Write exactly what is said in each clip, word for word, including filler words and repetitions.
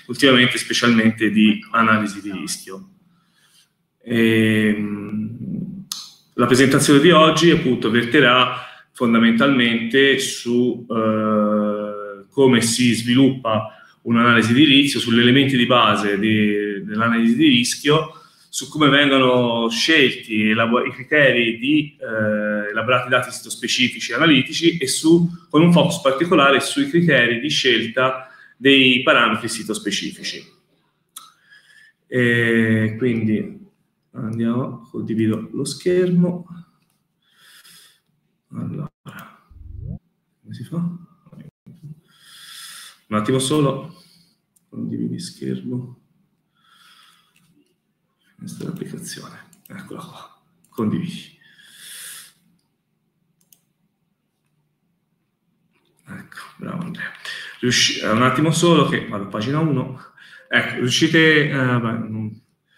ultimamente specialmente di analisi di rischio. E, la presentazione di oggi appunto verterà fondamentalmente su eh, come si sviluppa un'analisi di rischio, sugli elementi di base dell'analisi di rischio, su come vengono scelti i criteri di eh, elaborati dati sitospecifici e analitici e su, con un focus particolare sui criteri di scelta dei parametri sitospecifici. E quindi andiamo, condivido lo schermo. Allora, come si fa? Un attimo solo, condividi schermo. Questa è l'applicazione, eccola qua, condividi. Ecco, bravo Andrea. Riusci un attimo solo che vado a pagina uno. Ecco, riuscite... Eh, beh,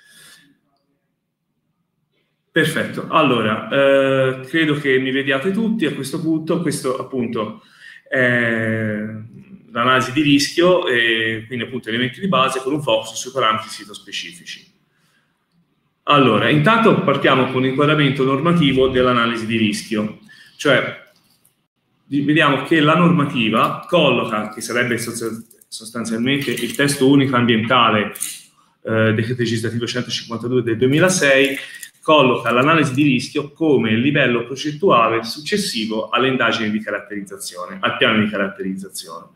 perfetto, allora, eh, credo che mi vediate tutti a questo punto. Questo appunto è l'analisi di rischio e quindi appunto elementi di base con un focus sui parametri sitospecifici. Allora, intanto partiamo con l'inquadramento normativo dell'analisi di rischio, cioè vediamo che la normativa colloca, che sarebbe sostanzialmente il testo unico ambientale, eh, decreto legislativo centocinquantadue del duemilasei, colloca l'analisi di rischio come livello progettuale successivo alle indagini di caratterizzazione, al piano di caratterizzazione.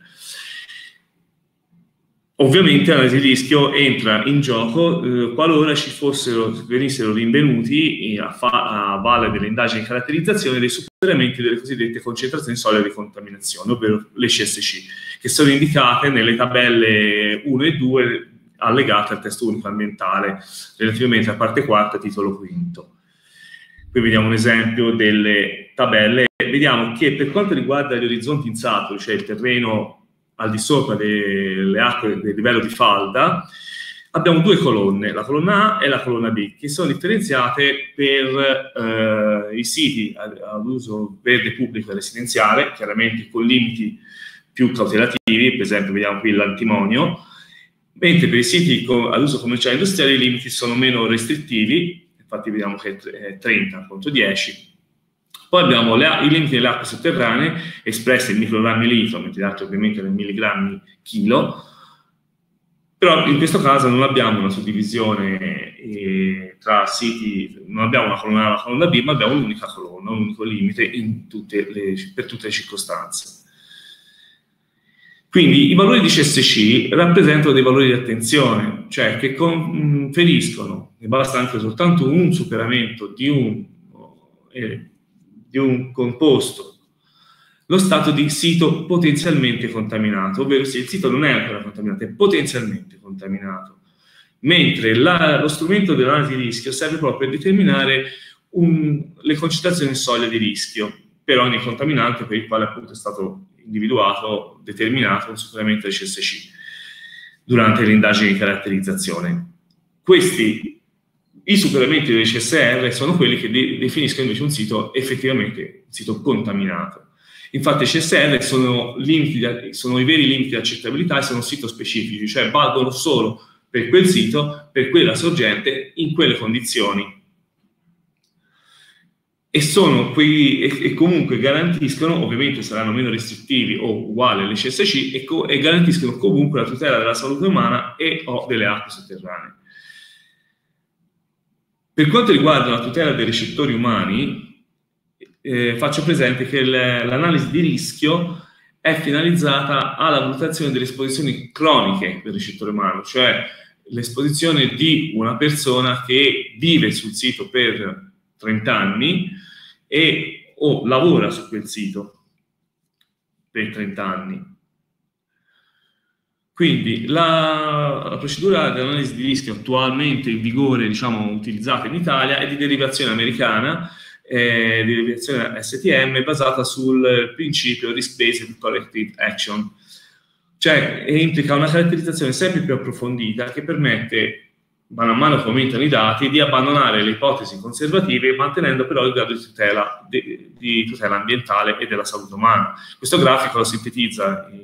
Ovviamente l'analisi di rischio entra in gioco eh, qualora ci fossero, venissero rinvenuti a, a valle delle indagini di caratterizzazione dei superamenti delle cosiddette concentrazioni solide di contaminazione, ovvero le C S C, che sono indicate nelle tabelle uno e due allegate al testo unico ambientale relativamente a parte quarta, titolo quinto. Qui vediamo un esempio delle tabelle. Vediamo che per quanto riguarda gli orizzonti insaturi, cioè il terreno al di sopra delle acque del livello di falda, abbiamo due colonne, la colonna A e la colonna B, che sono differenziate per eh, i siti ad uso verde pubblico e residenziale, chiaramente con limiti più cautelativi, per esempio vediamo qui l'antimonio, mentre per i siti ad uso commerciale e industriale i limiti sono meno restrittivi, infatti vediamo che è trenta contro dieci. Poi abbiamo le, i limiti delle acque sotterranee espressi in microgrammi litro, mentre gli altri ovviamente nel milligrammi chilo, però in questo caso non abbiamo una suddivisione eh, tra siti, non abbiamo una colonna A e una colonna B, ma abbiamo un'unica colonna, un unico limite in tutte le, per tutte le circostanze. Quindi i valori di C S C rappresentano dei valori di attenzione, cioè che conferiscono, e basta anche soltanto un superamento di un, eh, di un composto, lo stato di sito potenzialmente contaminato, ovvero se il sito non è ancora contaminato, è potenzialmente contaminato, mentre la, lo strumento dell'analisi di rischio serve proprio per determinare un, le concentrazioni solide di rischio per ogni contaminante per il quale appunto è stato individuato, determinato un superamento del C S C durante le indagini di caratterizzazione. Questi, i superamenti del C S R sono quelli che de definiscono invece un sito effettivamente un sito contaminato. Infatti i C S R sono, limiti, sono i veri limiti di accettabilità e sono sito-specifici, cioè valgono solo per quel sito, per quella sorgente, in quelle condizioni. E, sono quei, e, e comunque garantiscono, ovviamente saranno meno restrittivi o uguali alle C S C, e, co e garantiscono comunque la tutela della salute umana e o delle acque sotterranee. Per quanto riguarda la tutela dei ricettori umani, eh, faccio presente che l'analisi di rischio è finalizzata alla valutazione delle esposizioni croniche del ricettore umano, cioè l'esposizione di una persona che vive sul sito per trenta anni e o lavora su quel sito per trenta anni. Quindi la, la procedura di analisi di rischio attualmente in vigore, diciamo, utilizzata in Italia è di derivazione americana, eh, di derivazione S T M, basata sul principio Risk-Based Collective Action, cioè implica una caratterizzazione sempre più approfondita che permette, man mano che aumentano i dati, di abbandonare le ipotesi conservative, mantenendo però il grado di tutela, di, di tutela ambientale e della salute umana. Questo grafico lo sintetizza in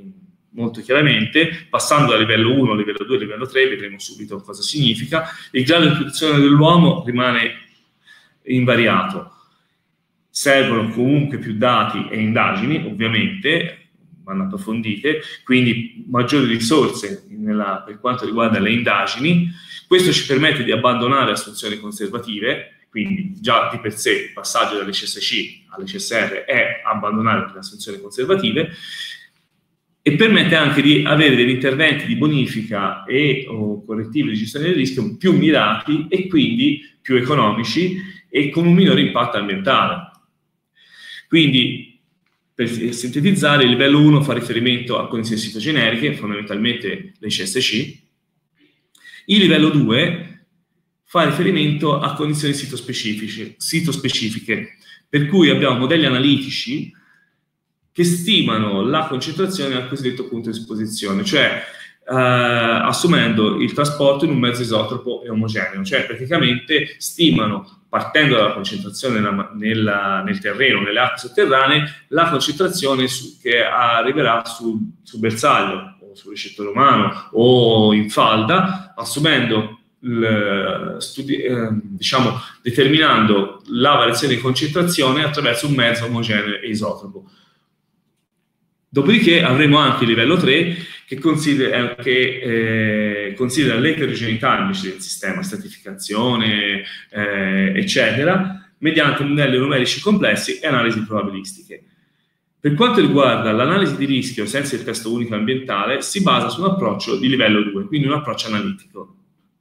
molto chiaramente, passando dal livello uno al livello due al livello tre, vedremo subito cosa significa. Il grado di protezione dell'uomo rimane invariato. Servono comunque più dati e indagini, ovviamente, vanno approfondite, quindi maggiori risorse nella, per quanto riguarda le indagini. Questo ci permette di abbandonare assunzioni conservative, quindi già di per sé il passaggio dall'H S C all'H S R è abbandonare le assunzioni conservative, e permette anche di avere degli interventi di bonifica e o correttivi di gestione del rischio più mirati e quindi più economici e con un minore impatto ambientale. Quindi, per sintetizzare, il livello uno fa riferimento a condizioni citogeneriche, fondamentalmente l'H S C. Il livello due fa riferimento a condizioni sitospecifiche, sitospecifiche, per cui abbiamo modelli analitici che stimano la concentrazione al cosiddetto punto di esposizione, cioè eh, assumendo il trasporto in un mezzo isotropo e omogeneo, cioè praticamente stimano, partendo dalla concentrazione nella, nella, nel terreno, nelle acque sotterranee, la concentrazione su, che arriverà sul, sul bersaglio, o sul ricettore umano, o in falda, assumendo il, studi, eh, diciamo, determinando la variazione di concentrazione attraverso un mezzo omogeneo e isotropo. Dopodiché avremo anche il livello tre che considera, che, eh, considera l'eterogeneità invece del sistema, stratificazione, eh, eccetera, mediante modelli numerici complessi e analisi probabilistiche. Per quanto riguarda l'analisi di rischio senza il testo unico ambientale, si basa su un approccio di livello due, quindi un approccio analitico.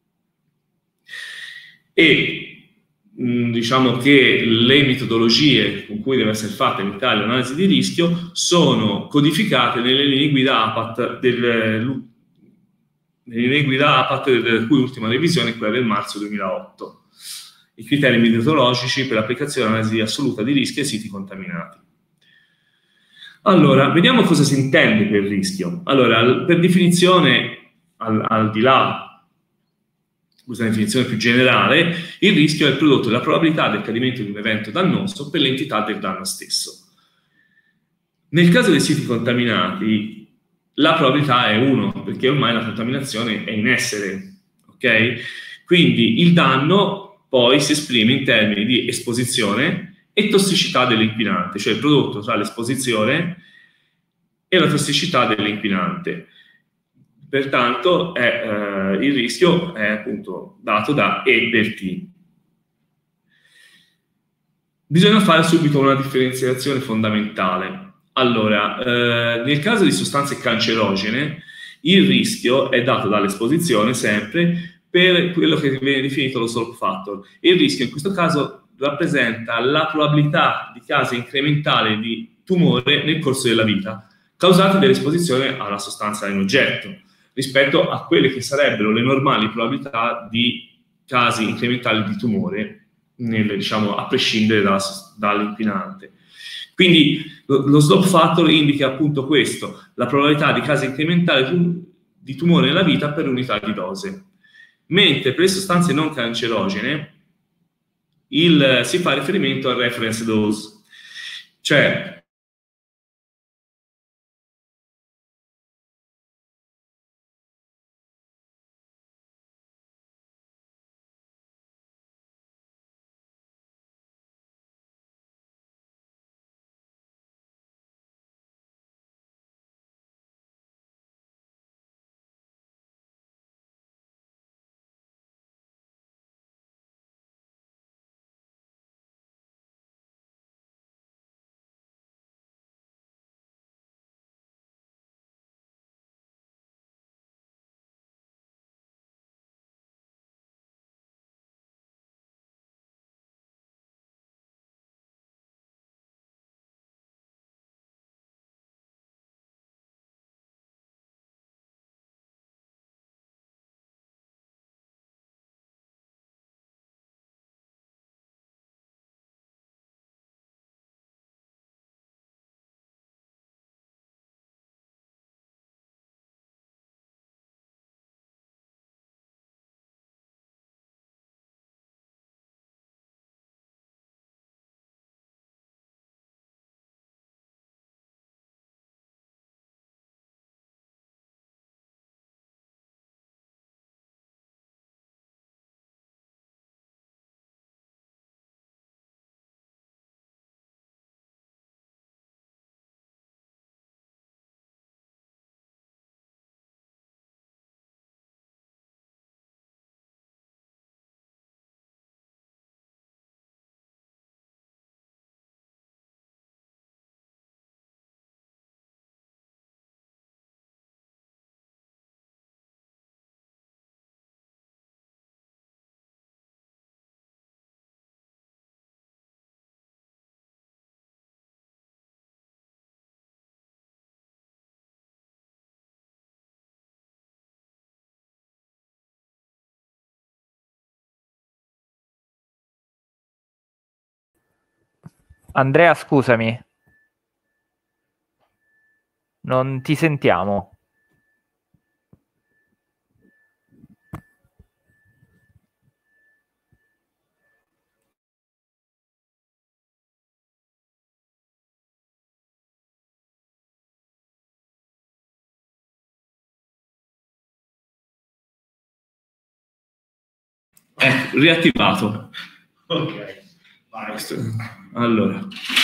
E diciamo che le metodologie con cui deve essere fatta in Italia l'analisi di rischio sono codificate nelle linee guida A P A T, del, nelle linee guida A P A T della cui ultima revisione è quella del marzo duemilaotto. I criteri metodologici per l'applicazione dell'analisi assoluta di rischi ai siti contaminati. Allora, vediamo cosa si intende per rischio. Allora, per definizione, al, al di là questa definizione più generale, il rischio è il prodotto della probabilità del accadimento di un evento dannoso per l'entità del danno stesso. Nel caso dei siti contaminati, la probabilità è uno, perché ormai la contaminazione è in essere, ok? Quindi il danno poi si esprime in termini di esposizione e tossicità dell'inquinante, cioè il prodotto tra l'esposizione e la tossicità dell'inquinante. Pertanto è, eh, il rischio è appunto dato da E per T. Bisogna fare subito una differenziazione fondamentale. Allora, eh, nel caso di sostanze cancerogene, il rischio è dato dall'esposizione sempre per quello che viene definito lo slope factor. Il rischio in questo caso rappresenta la probabilità di casi incrementali di tumore nel corso della vita, causati dall'esposizione alla sostanza in oggetto, rispetto a quelle che sarebbero le normali probabilità di casi incrementali di tumore, nel, diciamo, a prescindere da, dall'inquinante. Quindi lo, lo slope factor indica appunto questo, la probabilità di casi incrementali di tumore nella vita per unità di dose. Mentre per le sostanze non cancerogene il, si fa riferimento al reference dose, cioè Andrea, scusami. Non ti sentiamo. Ecco, riattivato. Ok, vai. Allora,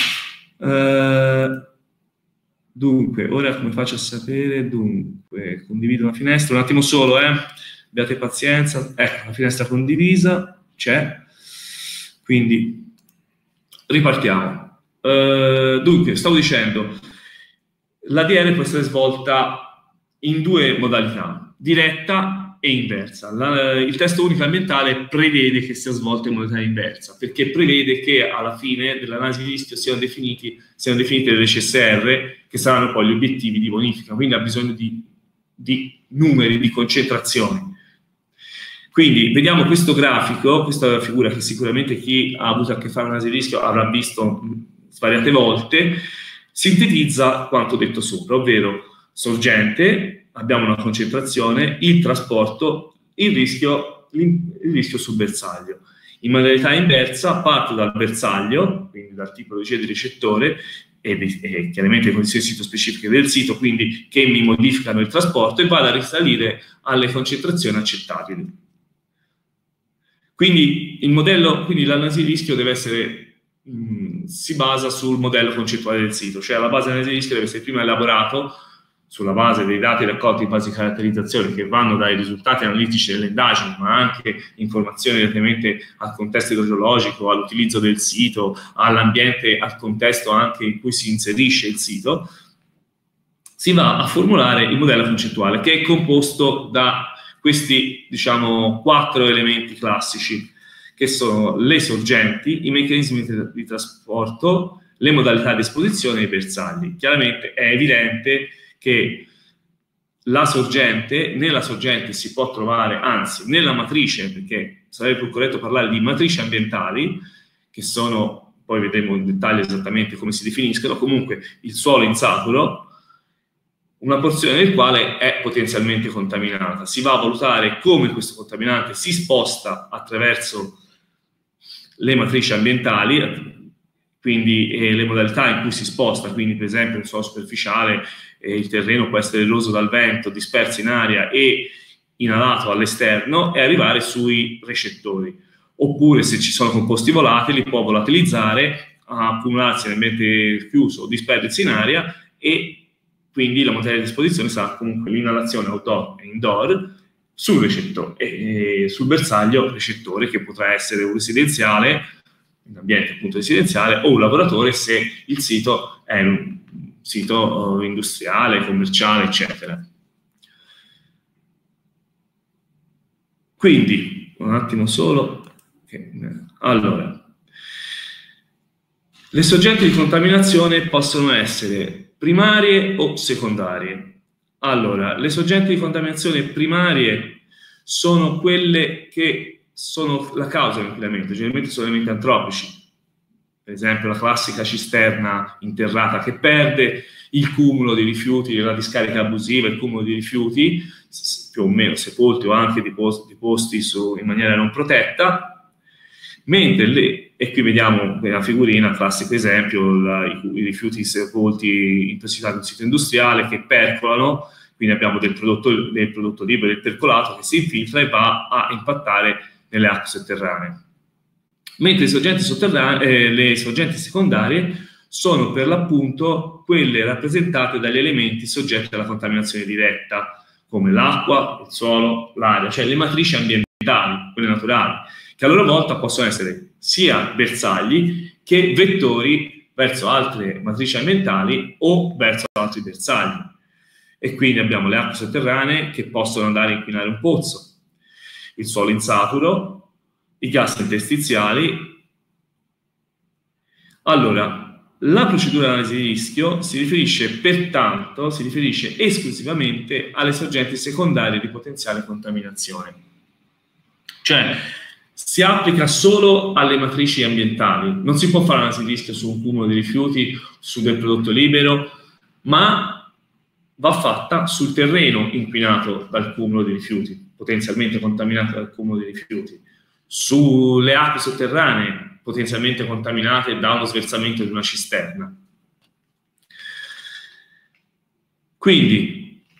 eh, dunque, ora come faccio a sapere? Dunque, condivido una finestra, un attimo solo, eh. Abbiate pazienza. Ecco, la finestra condivisa c'è. Quindi, ripartiamo. Eh, dunque, stavo dicendo, l'A D R può essere svolta in due modalità, diretta e inversa. La, il testo unico ambientale prevede che sia svolta in modalità inversa, perché prevede che alla fine dell'analisi di rischio siano, definiti, siano definite delle C S R che saranno poi gli obiettivi di bonifica, quindi ha bisogno di, di numeri, di concentrazioni. Quindi vediamo questo grafico, questa figura che sicuramente chi ha avuto a che fare con l'analisi di rischio avrà visto svariate volte, sintetizza quanto detto sopra, ovvero sorgente, abbiamo una concentrazione, il trasporto, il rischio, il rischio sul bersaglio. In modalità inversa parto dal bersaglio, quindi dal tipologia di ricettore, e, e chiaramente le condizioni sito-specifiche del sito, quindi che mi modificano il trasporto, e vado a risalire alle concentrazioni accettabili. Quindi il modello, quindi l'analisi di rischio deve essere, mh, si basa sul modello concettuale del sito, cioè la base dell'analisi di rischio deve essere prima elaborato sulla base dei dati raccolti in fase di caratterizzazione, che vanno dai risultati analitici delle indagini, ma anche informazioni relativamente al contesto idrogeologico, all'utilizzo del sito, all'ambiente, al contesto anche in cui si inserisce il sito, si va a formulare il modello concettuale, che è composto da questi, diciamo, quattro elementi classici, che sono le sorgenti, i meccanismi di trasporto, le modalità di esposizione e i bersagli. Chiaramente è evidente che la sorgente, nella sorgente si può trovare, anzi, nella matrice, perché sarebbe più corretto parlare di matrici ambientali, che sono, poi vedremo in dettaglio esattamente come si definiscono, comunque il suolo insaturo, una porzione del quale è potenzialmente contaminata. Si va a valutare come questo contaminante si sposta attraverso le matrici ambientali, quindi eh, le modalità in cui si sposta, quindi per esempio il suolo superficiale, eh, il terreno può essere eroso dal vento, disperso in aria e inalato all'esterno, e arrivare sui recettori. Oppure se ci sono composti volatili, può volatilizzare, accumularsi nell'ambiente chiuso o disperdersi in aria, e quindi la materia di esposizione sarà comunque l'inalazione outdoor e indoor sul recettore, e sul bersaglio recettore, che potrà essere un residenziale, un ambiente appunto residenziale, o un lavoratore se il sito è un sito industriale, commerciale, eccetera. Quindi, un attimo solo. Allora, le sorgenti di contaminazione possono essere primarie o secondarie. Allora, le sorgenti di contaminazione primarie sono quelle che sono la causa dell'inquinamento, generalmente sono elementi antropici, per esempio la classica cisterna interrata che perde, il cumulo di rifiuti, la discarica abusiva, il cumulo di rifiuti, più o meno sepolti o anche deposti su, in maniera non protetta, mentre le, e qui vediamo nella figurina, classico esempio, la, i, i rifiuti sepolti intossicati in un sito industriale che percolano, quindi abbiamo del prodotto, del prodotto libero, del percolato che si infiltra e va a impattare nelle acque sotterranee. Mentre le sorgenti, sotterranee, eh, le sorgenti secondarie sono per l'appunto quelle rappresentate dagli elementi soggetti alla contaminazione diretta, come l'acqua, il suolo, l'aria, cioè le matrici ambientali, quelle naturali, che a loro volta possono essere sia bersagli che vettori verso altre matrici ambientali o verso altri bersagli. E quindi abbiamo le acque sotterranee che possono andare a inquinare un pozzo, il suolo insaturo, i gas interstiziali. Allora, la procedura di analisi di rischio si riferisce pertanto, si riferisce esclusivamente alle sorgenti secondarie di potenziale contaminazione. Cioè, si applica solo alle matrici ambientali, non si può fare analisi di rischio su un cumulo di rifiuti, su del prodotto libero, ma va fatta sul terreno inquinato dal cumulo di rifiuti, potenzialmente contaminato dal cumulo di rifiuti, sulle acque sotterranee potenzialmente contaminate da uno sversamento di una cisterna. Quindi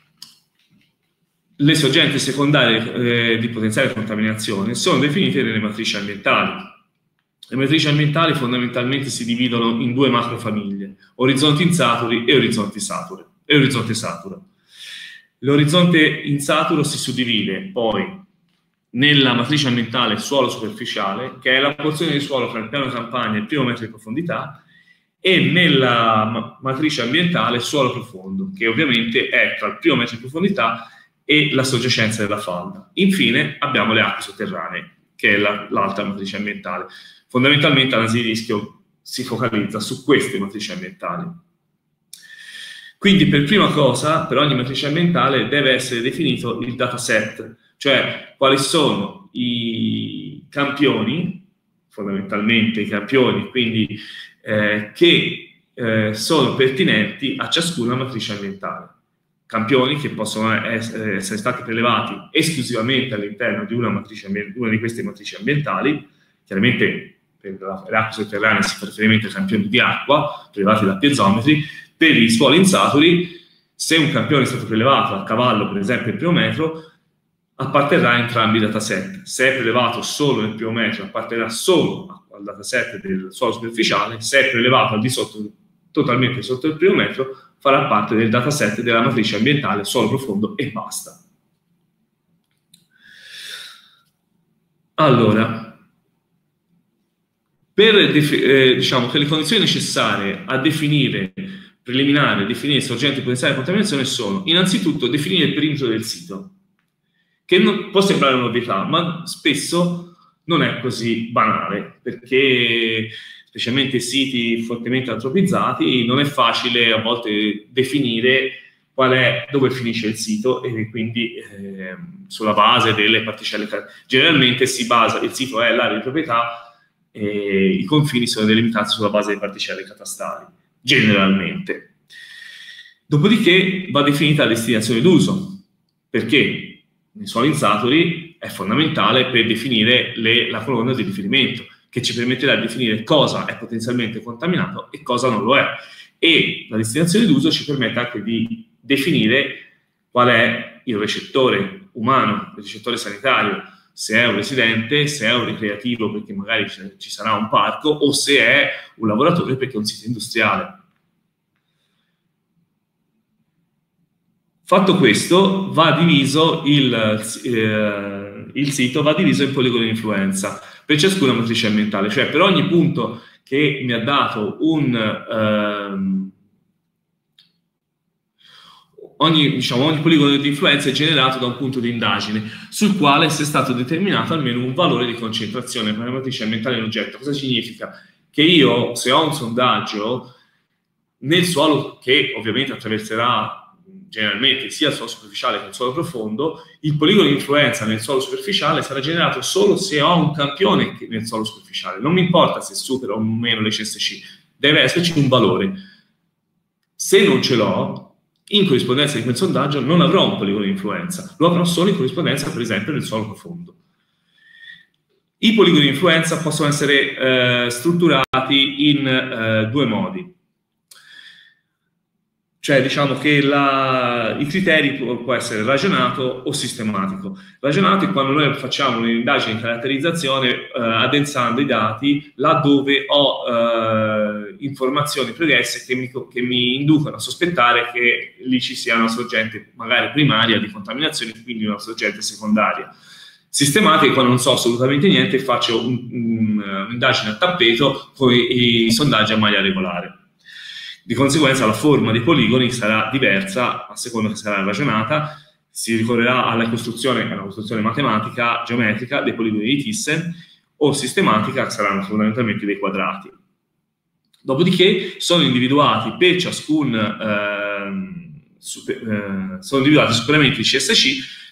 le sorgenti secondarie eh, di potenziale contaminazione sono definite nelle matrici ambientali. Le matrici ambientali fondamentalmente si dividono in due macrofamiglie, orizzonti insaturi e orizzonti saturi, e orizzonte saturo. L'orizzonte insaturo si suddivide poi nella matrice ambientale suolo superficiale, che è la porzione di suolo fra il piano campagna e il primo metro di profondità, e nella ma matrice ambientale suolo profondo, che ovviamente è tra il primo metro di profondità e la soggiacenza della falda. Infine abbiamo le acque sotterranee, che è l'altra la, matrice ambientale. Fondamentalmente l'analisi di rischio si focalizza su queste matrici ambientali. Quindi per prima cosa, per ogni matrice ambientale deve essere definito il dataset, cioè quali sono i campioni, fondamentalmente i campioni, quindi eh, che eh, sono pertinenti a ciascuna matrice ambientale. Campioni che possono essere, essere stati prelevati esclusivamente all'interno di una, matrice, una di queste matrici ambientali. Chiaramente per le acque sotterranee si fa riferimento ai campioni di acqua prelevati da piezometri. Per gli suoli insaturi, se un campione è stato prelevato a cavallo, per esempio il primo metro, apparterrà a entrambi i dataset. Se è prelevato solo nel primo metro, apparterrà solo al dataset del suolo superficiale. Se è prelevato al di sotto, totalmente sotto il primo metro, farà parte del dataset della matrice ambientale suolo profondo e basta. Allora, per eh, diciamo che le condizioni necessarie a definire, preliminare, definire sorgenti potenziali di contaminazione sono innanzitutto definire il perimetro del sito, che non, può sembrare un'ovvietà, ma spesso non è così banale, perché specialmente siti fortemente antropizzati, non è facile a volte definire qual è, dove finisce il sito e quindi eh, sulla base delle particelle. Generalmente si basa, il sito è l'area di proprietà e i confini sono delimitati sulla base delle particelle catastali, generalmente. Dopodiché va definita la destinazione d'uso, perché nei suoli insaturi è fondamentale per definire le, la colonna di riferimento, che ci permetterà di definire cosa è potenzialmente contaminato e cosa non lo è. E la destinazione d'uso ci permette anche di definire qual è il recettore umano, il recettore sanitario, se è un residente, se è un ricreativo perché magari ci sarà un parco, o se è un lavoratore perché è un sito industriale. Fatto questo, va diviso il, eh, il sito va diviso in poligoni di influenza per ciascuna matrice ambientale, cioè per ogni punto che mi ha dato un ehm, ogni, diciamo, ogni poligono di influenza è generato da un punto di indagine sul quale sia stato determinato almeno un valore di concentrazione per la matrice ambientale in oggetto. Cosa significa? Che io, se ho un sondaggio nel suolo, che ovviamente attraverserà generalmente sia il suolo superficiale che il suolo profondo, il poligono di influenza nel suolo superficiale sarà generato solo se ho un campione nel suolo superficiale. Non mi importa se supera o meno l'E C S C, deve esserci un valore. Se non ce l'ho, in corrispondenza di quel sondaggio non avrò un poligono di influenza, lo avrò solo in corrispondenza, per esempio, nel suolo profondo. I poligoni di influenza possono essere eh, strutturati in eh, due modi. Cioè, diciamo che la, i criteri può, può essere ragionato o sistematico. Ragionato è quando noi facciamo un'indagine di caratterizzazione eh, addensando i dati laddove ho eh, informazioni pregresse che mi, che mi inducono a sospettare che lì ci sia una sorgente magari primaria di contaminazione, quindi una sorgente secondaria. Sistematica, quando non so assolutamente niente, faccio un'indagine un, un a tappeto con i, i sondaggi a maglia regolare. Di conseguenza la forma dei poligoni sarà diversa a seconda che sarà ragionata, si ricorrerà alla costruzione, alla costruzione matematica, geometrica dei poligoni di Thyssen, o sistematica, che saranno fondamentalmente dei quadrati. Dopodiché sono individuati per ciascun, eh, super, eh, sono individuati superamenti di C S C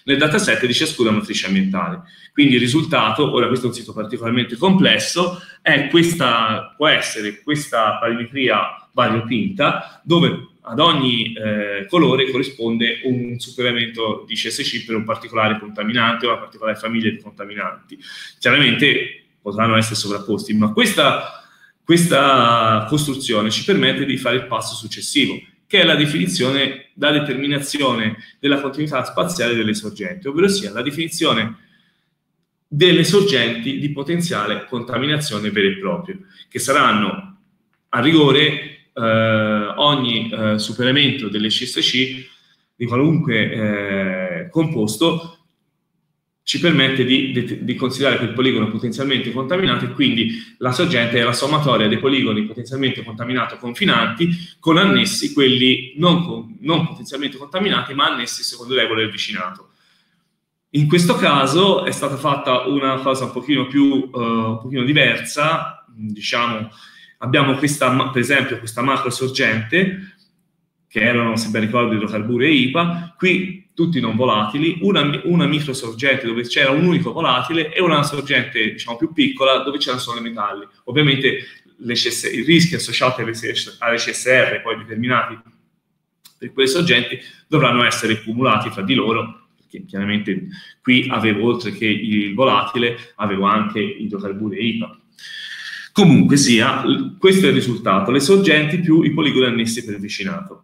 nel dataset di ciascuna matrice ambientale. Quindi il risultato, ora questo è un sito particolarmente complesso, è questa, può essere questa parimetria variopinta, dove ad ogni eh, colore corrisponde un superamento di C S C per un particolare contaminante o una particolare famiglia di contaminanti. Chiaramente potranno essere sovrapposti, ma questa, questa costruzione ci permette di fare il passo successivo, che è la definizione, la determinazione della continuità spaziale delle sorgenti, ovvero sia la definizione delle sorgenti di potenziale contaminazione vere e proprie, che saranno a rigore eh, ogni eh, superamento delle C S C di qualunque eh, composto ci permette di, di, di considerare quel poligono potenzialmente contaminato, e quindi la sorgente è la sommatoria dei poligoni potenzialmente contaminati confinanti con annessi quelli non, non potenzialmente contaminati ma annessi secondo le regole del vicinato. In questo caso è stata fatta una cosa un pochino più uh, un pochino diversa, diciamo, abbiamo questa, per esempio, questa macro sorgente, che erano, se ben ricordo, idrocarburi e I P A, qui tutti non volatili, una, una micro sorgente dove c'era un unico volatile e una sorgente, diciamo, più piccola dove c'erano solo i metalli. Ovviamente le C S, i rischi associati alle C S R, poi determinati per quelle sorgenti, dovranno essere cumulati fra di loro, perché chiaramente qui avevo, oltre che il volatile, avevo anche idrocarburi e I P A. Comunque sia, questo è il risultato, le sorgenti più i poligoni annessi per vicinato.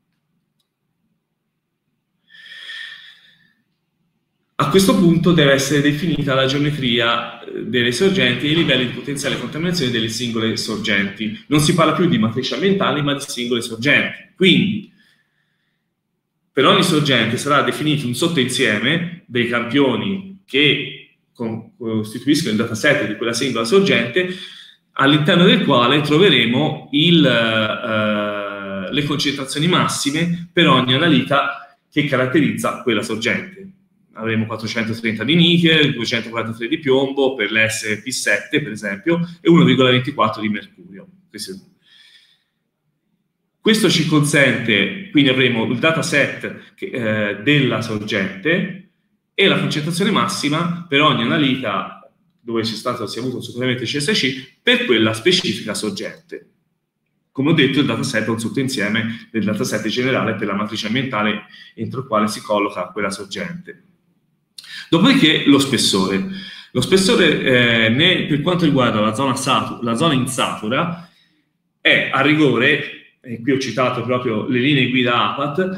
A questo punto deve essere definita la geometria delle sorgenti e i livelli di potenziale contaminazione delle singole sorgenti. Non si parla più di matrici ambientali, ma di singole sorgenti. Quindi, per ogni sorgente sarà definito un sottoinsieme dei campioni che costituiscono il dataset di quella singola sorgente, all'interno del quale troveremo il, uh, le concentrazioni massime per ogni analita che caratterizza quella sorgente. Avremo quattrocentotrenta di nichel, duecentoquarantatré di piombo per l'S P sette, per esempio, e uno virgola ventiquattro di mercurio. Questo ci consente, quindi avremo il dataset che, eh, della sorgente e la concentrazione massima per ogni analita dove c'è stato, si è avuto un superamento C S C per quella specifica sorgente. Come ho detto, il dataset è un sottoinsieme del dataset generale per la matrice ambientale entro il quale si colloca quella sorgente. Dopodiché lo spessore. Lo spessore, eh, ne, per quanto riguarda la zona, satu, la zona insatura, è a rigore, e qui ho citato proprio le linee guida A P A T,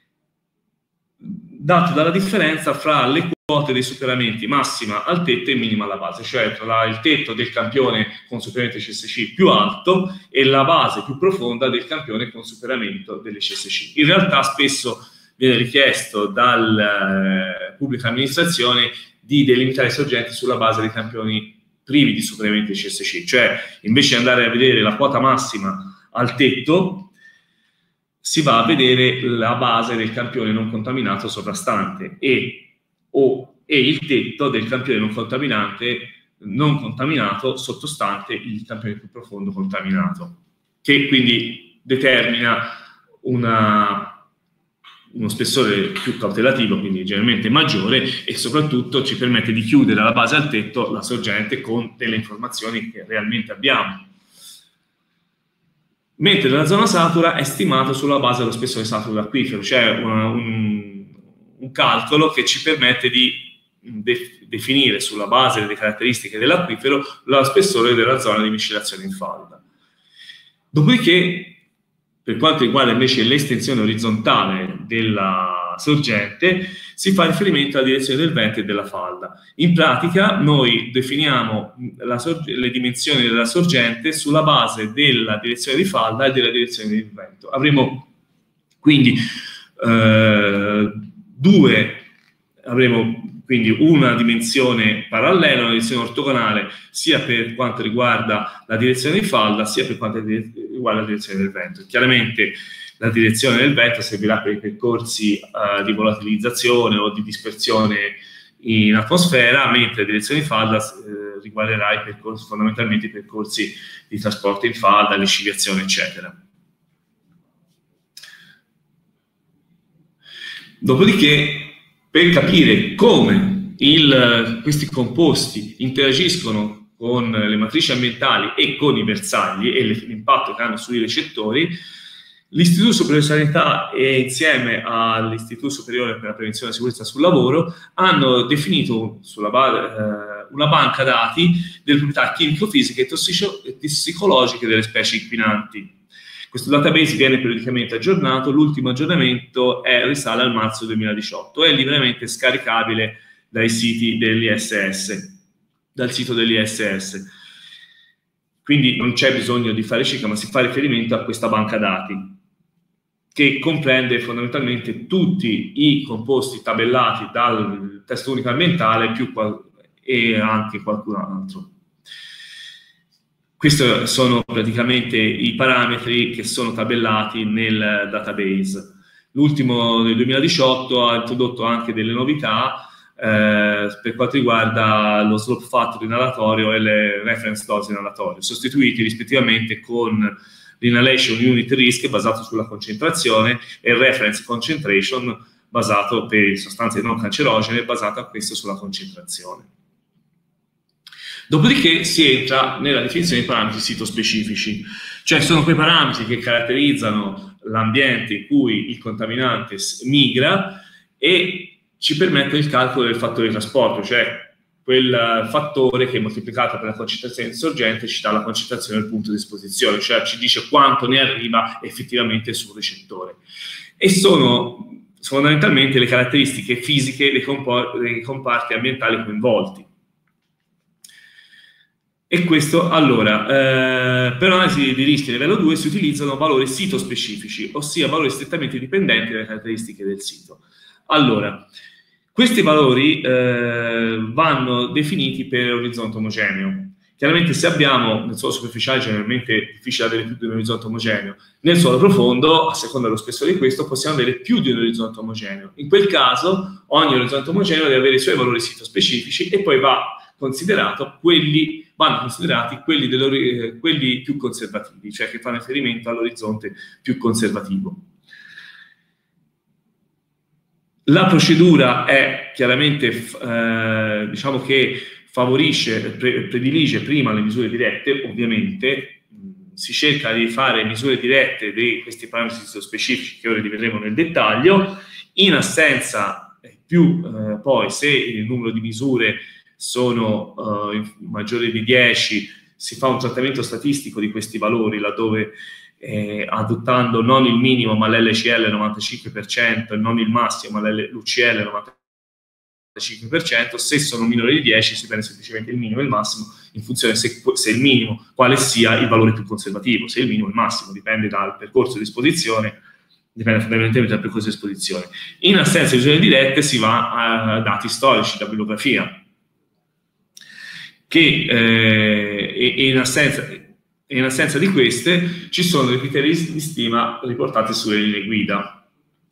dato dalla differenza fra le quote dei superamenti massima al tetto e minima alla base, cioè tra il tetto del campione con superamento C S C più alto e la base più profonda del campione con superamento delle C S C. In realtà spesso viene richiesto dalla eh, pubblica amministrazione di delimitare i sorgenti sulla base dei campioni privi di superamento di C S C, cioè invece di andare a vedere la quota massima al tetto, si va a vedere la base del campione non contaminato sovrastante e, o, e il tetto del campione non contaminante non contaminato sottostante il campione più profondo contaminato, che quindi determina una uno spessore più cautelativo, quindi generalmente maggiore, e soprattutto ci permette di chiudere alla base al tetto la sorgente con delle informazioni che realmente abbiamo. Mentre la zona satura è stimata sulla base dello spessore saturo dell'acquifero, cioè una, un, un calcolo che ci permette di de definire sulla base delle caratteristiche dell'acquifero lo spessore della zona di miscelazione in falda. Dopodiché, per quanto riguarda invece l'estensione orizzontale della sorgente, si fa riferimento alla direzione del vento e della falda. In pratica noi definiamo la le dimensioni della sorgente sulla base della direzione di falda e della direzione del vento. Avremo quindi eh, due, avremo quindi una dimensione parallela, una direzione ortogonale, sia per quanto riguarda la direzione di falda, sia per quanto riguarda la direzione del vento. Chiaramente la direzione del vento servirà per i percorsi uh, di volatilizzazione o di dispersione in atmosfera, mentre la direzione di falda eh, riguarderà i percorsi, fondamentalmente i percorsi di trasporto in falda, lisciviazione, eccetera. Dopodiché per capire come il, questi composti interagiscono con le matrici ambientali e con i bersagli e l'impatto che hanno sui recettori, l'Istituto Superiore di Sanità e insieme all'Istituto Superiore per la Prevenzione e la Sicurezza sul Lavoro hanno definito sulla base, eh, una banca dati delle proprietà chimico-fisiche e tossicologiche delle specie inquinanti. Questo database viene periodicamente aggiornato, l'ultimo aggiornamento è, risale al marzo duemiladiciotto, è liberamente scaricabile dai siti dell'I S S, dal sito dell'I S S. Quindi non c'è bisogno di fare cicla, ma si fa riferimento a questa banca dati, che comprende fondamentalmente tutti i composti tabellati dal testo unico ambientale più e anche qualcun altro. Questi sono praticamente i parametri che sono tabellati nel database. L'ultimo del duemiladiciotto ha introdotto anche delle novità eh, per quanto riguarda lo slope factor inalatorio e le reference dose inalatorio, sostituiti rispettivamente con l'inhalation unit risk basato sulla concentrazione e il reference concentration basato per sostanze non cancerogene basato a questo sulla concentrazione. Dopodiché si entra nella definizione dei parametri sitospecifici, cioè sono quei parametri che caratterizzano l'ambiente in cui il contaminante migra e ci permettono il calcolo del fattore di trasporto, cioè quel fattore che moltiplicato per la concentrazione insorgente ci dà la concentrazione del punto di esposizione, cioè ci dice quanto ne arriva effettivamente sul recettore. E sono fondamentalmente le caratteristiche fisiche dei, dei comparti ambientali coinvolti. E questo, allora, eh, per l'analisi di rischio livello due si utilizzano valori sitospecifici, ossia valori strettamente dipendenti dalle caratteristiche del sito. Allora, questi valori eh, vanno definiti per orizzonte omogeneo. Chiaramente se abbiamo nel suolo superficiale generalmente è difficile avere più di un orizzonte omogeneo, nel suolo profondo, a seconda dello spessore di questo, possiamo avere più di un orizzonte omogeneo. In quel caso ogni orizzonte omogeneo deve avere i suoi valori sitospecifici e poi va considerato quelli, vanno considerati quelli, delle, quelli più conservativi, cioè che fanno riferimento all'orizzonte più conservativo. La procedura è chiaramente, eh, diciamo che favorisce, pre, predilige prima le misure dirette, ovviamente, mh, si cerca di fare misure dirette di questi parametri specifici che ora rivedremo nel dettaglio, in assenza più, eh, poi se il numero di misure sono uh, maggiori di dieci, si fa un trattamento statistico di questi valori, laddove eh, adottando non il minimo ma l'L C L novantacinque per cento e non il massimo ma l'U C L novantacinque per cento, se sono minori di dieci si prende semplicemente il minimo e il massimo in funzione se, se il minimo quale sia il valore più conservativo, se il minimo o il massimo, dipende dal percorso di esposizione, dipende fondamentalmente dal percorso di esposizione. In assenza di misure dirette si va a dati storici, da bibliografia, che eh, in, assenza, in assenza di queste ci sono dei criteri di stima riportati sulle linee guida.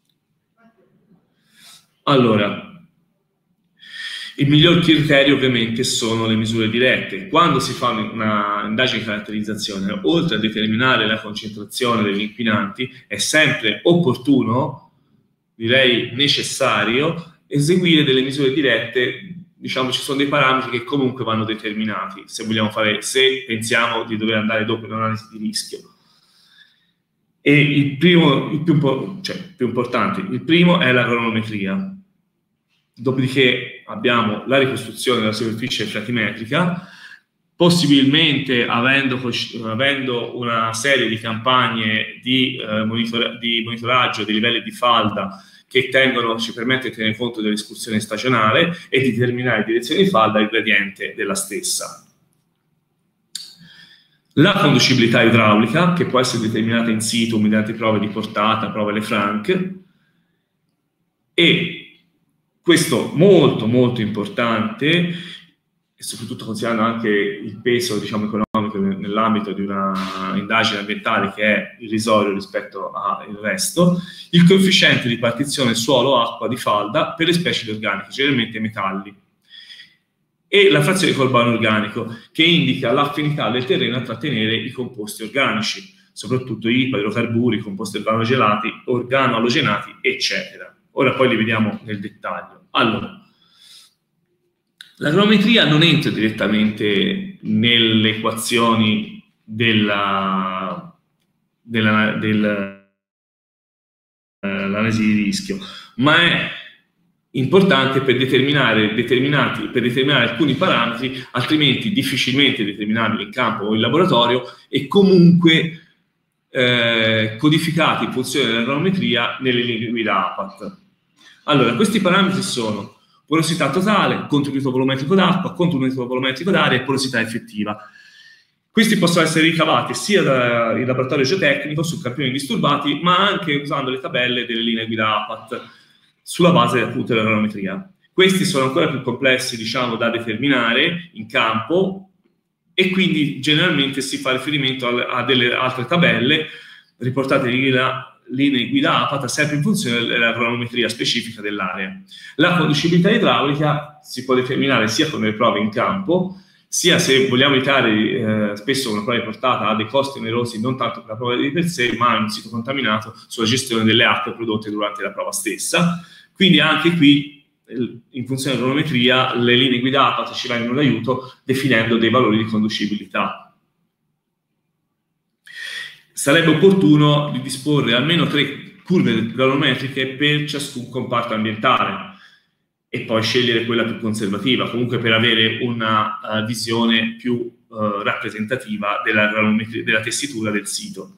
Allora, il miglior criterio ovviamente sono le misure dirette. Quando si fa una indagine di caratterizzazione, oltre a determinare la concentrazione degli inquinanti, è sempre opportuno, direi necessario, eseguire delle misure dirette. Diciamo, ci sono dei parametri che comunque vanno determinati, se vogliamo fare, se pensiamo di dover andare dopo in un'analisi di rischio. E il primo, il più, cioè, più importante, il primo è la cronometria. Dopodiché abbiamo la ricostruzione della superficie fratimetrica, possibilmente avendo, avendo una serie di campagne di, eh, monitor di monitoraggio dei livelli di falda che tengono, ci permette di tenere conto dell'escursione stagionale e di determinare direzione di falda e il gradiente della stessa. La conducibilità idraulica, che può essere determinata in situ mediante prove di portata, prove Lefranc, e questo molto molto importante, e soprattutto considerando anche il peso, diciamo, economico nell'ambito di una indagine ambientale che è irrisorio rispetto al resto, il coefficiente di partizione suolo-acqua di falda per le specie di organiche, generalmente metalli, e la frazione di carbonio organico, che indica l'affinità del terreno a trattenere i composti organici, soprattutto i idrocarburi, i composti organogelati, organoalogenati, eccetera. Ora poi li vediamo nel dettaglio. Allora, la granulometria non entra direttamente nelle equazioni della, della, dell'analisi di rischio, ma è importante per determinare, determinati, per determinare alcuni parametri, altrimenti difficilmente determinabili in campo o in laboratorio, e comunque eh, codificati in funzione della granulometria nelle linee guida A P A T. Allora, questi parametri sono porosità totale, contenuto volumetrico d'acqua, contenuto volumetrico d'aria e porosità effettiva. Questi possono essere ricavati sia dal laboratorio geotecnico su campioni disturbati, ma anche usando le tabelle delle linee guida A P A T sulla base appunto della granulometria. Questi sono ancora più complessi, diciamo, da determinare in campo, e quindi generalmente si fa riferimento a, a delle altre tabelle riportate in linee guida A P A T sempre in funzione della granulometria specifica dell'area. La conducibilità idraulica si può determinare sia con le prove in campo, sia se vogliamo evitare, eh, spesso una prova riportata ha dei costi onerosi non tanto per la prova di per sé, ma in un sito contaminato sulla gestione delle acque prodotte durante la prova stessa. Quindi anche qui, in funzione della granulometria, le linee guida A P A T ci vengono d'aiuto definendo dei valori di conducibilità. Sarebbe opportuno di disporre almeno tre curve granulometriche per ciascun comparto ambientale e poi scegliere quella più conservativa, comunque per avere una uh, visione più uh, rappresentativa della, della tessitura del sito.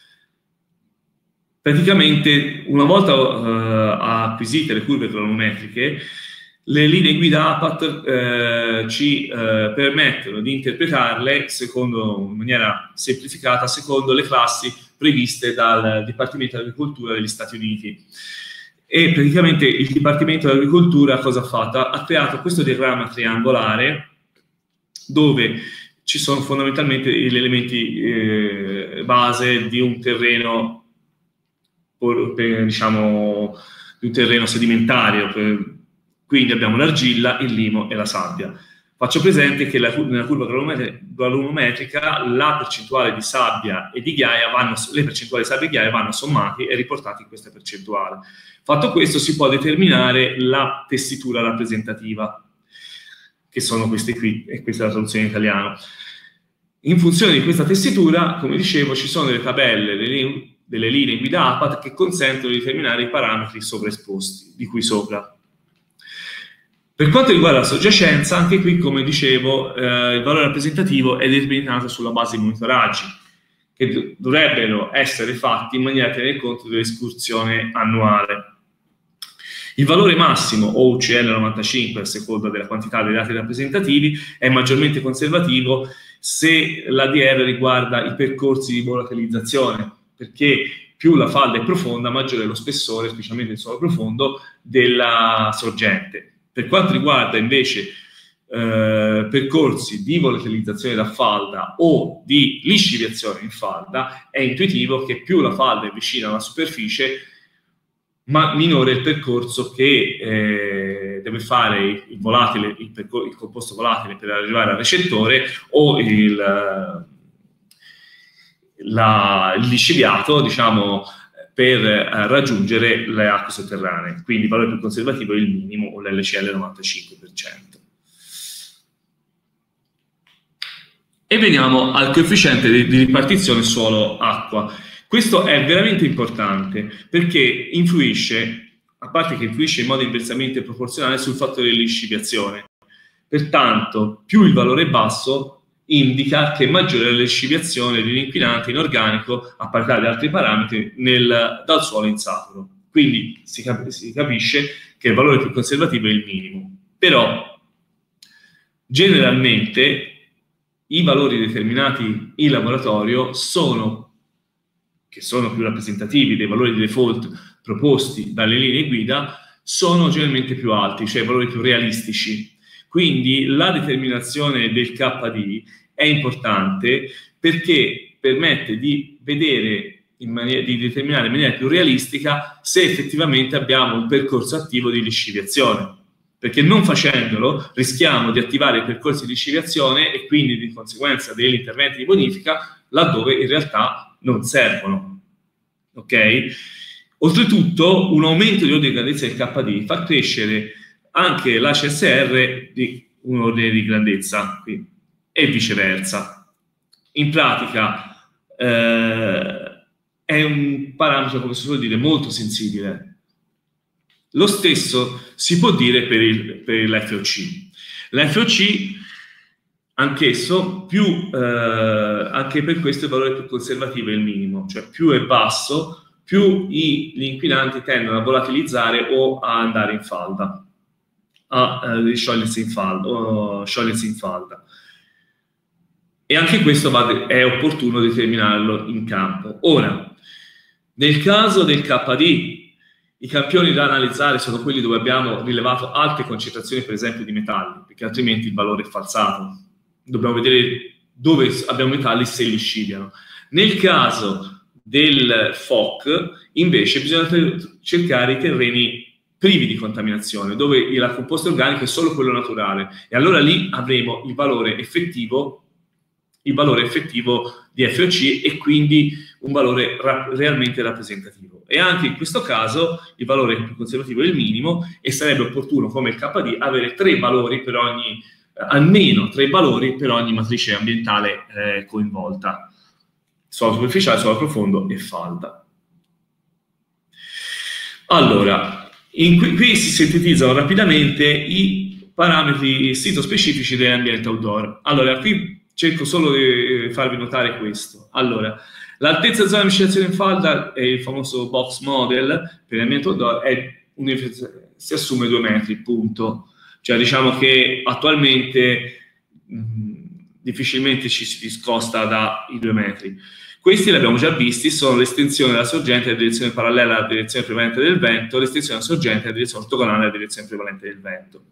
Praticamente, una volta uh, acquisite le curve granulometriche, le linee guida A P A T eh, ci eh, permettono di interpretarle secondo, in maniera semplificata secondo le classi previste dal Dipartimento dell'Agricoltura degli Stati Uniti. E praticamente il Dipartimento dell'Agricoltura cosa ha fatto? Ha creato questo diagramma triangolare dove ci sono fondamentalmente gli elementi eh, base di un terreno, per, diciamo, di un terreno sedimentario. Per, Quindi abbiamo l'argilla, il limo e la sabbia. Faccio presente che la, nella curva granulometrica la percentuale di sabbia e di ghiaia vanno, le percentuali di sabbia e ghiaia vanno sommate e riportate in questa percentuale. Fatto questo, si può determinare la tessitura rappresentativa, che sono queste qui, e questa è la traduzione in italiano. In funzione di questa tessitura, come dicevo, ci sono delle tabelle, delle, delle linee guida A P A T che consentono di determinare i parametri sovraesposti, di qui sopra. Per quanto riguarda la soggiacenza, anche qui, come dicevo, eh, il valore rappresentativo è determinato sulla base di monitoraggi, che dovrebbero essere fatti in maniera da tenere conto dell'escursione annuale. Il valore massimo, o U C L novantacinque, a seconda della quantità dei dati rappresentativi, è maggiormente conservativo se l'A D R riguarda i percorsi di volatilizzazione, perché più la falda è profonda, maggiore è lo spessore, specialmente il suolo profondo, della sorgente. Per quanto riguarda invece eh, percorsi di volatilizzazione da falda o di lisciviazione in falda, è intuitivo che più la falda è vicina alla superficie, ma minore è il percorso che eh, deve fare il, volatile, il, il composto volatile per arrivare al recettore o il, la, il lisciviato, diciamo, per eh, raggiungere le acque sotterranee. Quindi il valore più conservativo è il minimo, o l'L C L novantacinque per cento. E veniamo al coefficiente di, di ripartizione suolo-acqua. Questo è veramente importante perché influisce, a parte che influisce in modo inversamente proporzionale sul fattore di lisciviazione. Pertanto, più il valore è basso, indica che maggiore è la lisciviazione di inquinanti inorganico a parità di altri parametri nel, dal suolo insaturo. Quindi si, cap si capisce che il valore più conservativo è il minimo. Però, generalmente, i valori determinati in laboratorio sono, che sono più rappresentativi dei valori di default proposti dalle linee guida, sono generalmente più alti, cioè valori più realistici. Quindi la determinazione del K D è importante perché permette di vedere, in maniera, di determinare in maniera più realistica se effettivamente abbiamo un percorso attivo di lisciviazione. Perché non facendolo rischiamo di attivare i percorsi di lisciviazione e quindi di conseguenza degli interventi di bonifica laddove in realtà non servono. Ok? Oltretutto, un aumento di ordine di grandezza del K D fa crescere anche l'H S R di un ordine di grandezza qui, e viceversa. In pratica eh, è un parametro, come si può dire, molto sensibile. Lo stesso si può dire per, il, per l'F O C. L'F O C, anch'esso, più, eh, anche per questo il valore più conservativo è il minimo, cioè più è basso, più i, gli inquinanti tendono a volatilizzare o a andare in falda, a eh, sciogliersi in falda, o sciogliersi in falda. E anche questo va, è opportuno determinarlo in campo. Ora, nel caso del K D, i campioni da analizzare sono quelli dove abbiamo rilevato alte concentrazioni, per esempio, di metalli, perché altrimenti il valore è falsato. Dobbiamo vedere dove abbiamo metalli, se li sciviano. Nel caso del F O C, invece, bisogna cercare i terreni privi di contaminazione, dove il composto organico è solo quello naturale, e allora lì avremo il valore effettivo, il valore effettivo di F O C, e quindi un valore ra realmente rappresentativo. E anche in questo caso il valore più conservativo è il minimo, e sarebbe opportuno, come il K D, avere tre valori per ogni, eh, almeno tre valori per ogni matrice ambientale eh, coinvolta: suolo superficiale, suolo profondo e falda. Allora, in qui, qui si sintetizzano rapidamente i parametri sito-specifici dell'ambiente outdoor. Allora, qui cerco solo di farvi notare questo. Allora, l'altezza zona di miscelazione in falda, è il famoso box model per l'ambiente outdoor, è un, si assume due metri, punto. Cioè, diciamo che attualmente mh, difficilmente ci si discosta dai due metri. Questi li abbiamo già visti, sono l'estensione della sorgente a direzione parallela alla direzione prevalente del vento, l'estensione della sorgente a direzione ortogonale alla direzione prevalente del vento.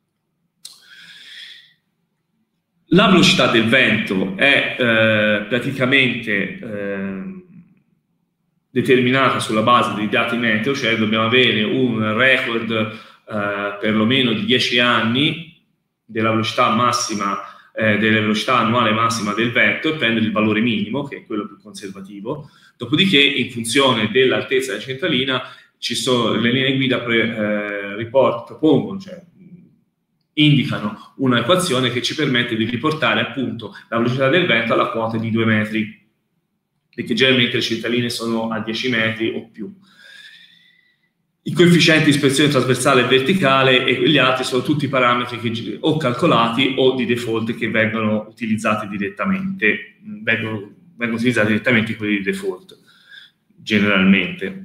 La velocità del vento è eh, praticamente eh, determinata sulla base dei dati meteo, cioè dobbiamo avere un record eh, perlomeno di dieci anni della velocità massima, eh, della velocità annuale massima del vento, e prendere il valore minimo, che è quello più conservativo. Dopodiché, in funzione dell'altezza della centralina, ci sono le linee guida pre, eh, report, propongono, cioè indicano una equazione che ci permette di riportare appunto la velocità del vento alla quota di due metri, perché generalmente le centraline sono a dieci metri o più. I coefficienti di dispersione trasversale e verticale e gli altri sono tutti parametri che o calcolati o di default che vengono utilizzati direttamente, vengono, vengono utilizzati direttamente quelli di default, generalmente.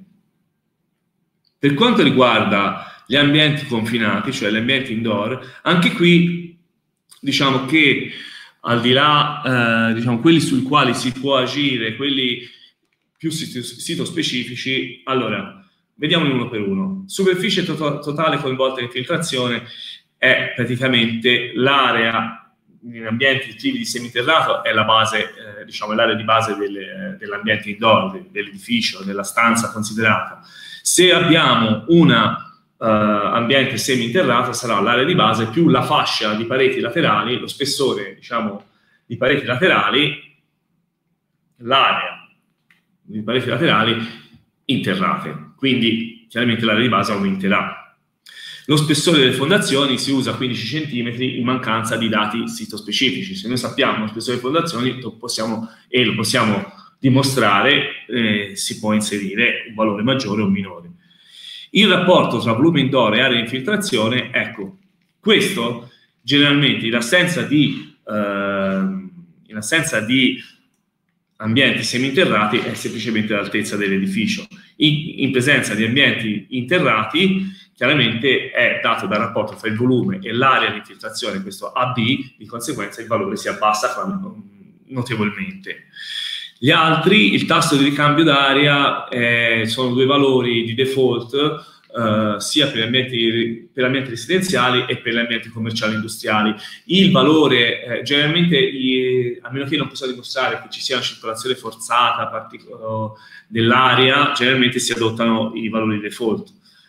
Per quanto riguarda gli ambienti confinati, cioè gli ambienti indoor, anche qui diciamo che al di là, eh, diciamo, quelli sui quali si può agire, quelli più sito-specifici, allora, vediamoli uno per uno. Superficie to totale coinvolta in infiltrazione è praticamente l'area in ambienti privi di semiterrato, è la base, eh, diciamo, l'area di base dell'ambiente indoor, dell'edificio, della stanza considerata. Se abbiamo una Uh, ambiente semi-interrato, sarà l'area di base più la fascia di pareti laterali, lo spessore, diciamo, di pareti laterali, l'area di pareti laterali interrate. Quindi chiaramente l'area di base aumenterà. Lo spessore delle fondazioni si usa quindici centimetri in mancanza di dati sito-specifici. Se noi sappiamo lo spessore delle fondazioni lo possiamo, e lo possiamo dimostrare, eh, si può inserire un valore maggiore o minore. Il rapporto tra volume indoor e area di infiltrazione, ecco, questo generalmente in assenza di, eh, in assenza di ambienti seminterrati è semplicemente l'altezza dell'edificio. In, in presenza di ambienti interrati, chiaramente è dato dal rapporto tra il volume e l'area di infiltrazione, questo A B, di conseguenza il valore si abbassa notevolmente. Gli altri, il tasso di ricambio d'aria, eh, sono due valori di default, eh, sia per gli, ambienti, per gli ambienti residenziali e per gli ambienti commerciali e industriali. Il valore, eh, generalmente, i, a meno che non possa dimostrare che ci sia una circolazione forzata dell'aria, generalmente si adottano i valori di default.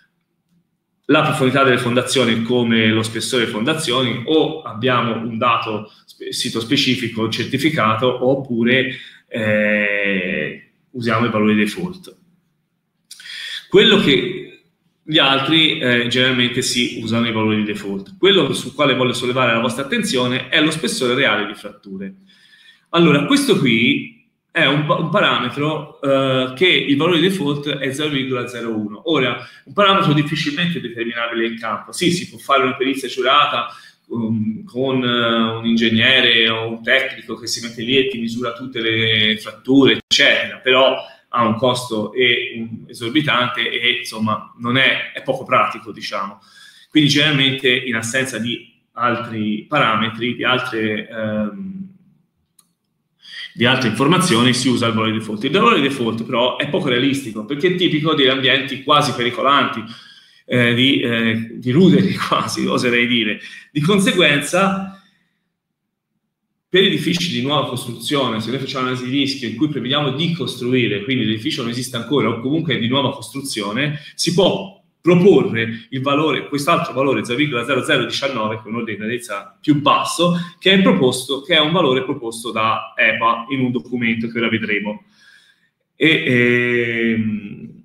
La profondità delle fondazioni, come lo spessore delle fondazioni, o abbiamo un dato sito specifico certificato, oppure Eh, usiamo i valori default. Quello che gli altri eh, generalmente si usano i valori di default. Quello sul quale voglio sollevare la vostra attenzione è lo spessore reale di fratture. Allora, questo qui è un, un parametro eh, che il valore di default è zero virgola zero uno. Ora, un parametro difficilmente determinabile in campo. Sì, si può fare una perizia giurata um, con uh, un ingegnere o un tecnico che si mette lì e ti misura tutte le fratture, eccetera, però ha un costo e, un, esorbitante e insomma non è, è poco pratico, diciamo. Quindi generalmente in assenza di altri parametri, di altre, ehm, di altre informazioni si usa il valore di default. Il valore di default però è poco realistico perché è tipico degli ambienti quasi pericolanti, eh, di, eh, di ruderi quasi, oserei dire. Di conseguenza, per edifici di nuova costruzione, se noi facciamo un'analisi di rischio in cui prevediamo di costruire, quindi l'edificio non esiste ancora o comunque è di nuova costruzione, si può proporre il valore, quest'altro valore zero virgola zero zero uno nove, con un ordine di grandezza più basso, che è, proposto, che è un valore proposto da E P A in un documento che ora vedremo. E, ehm,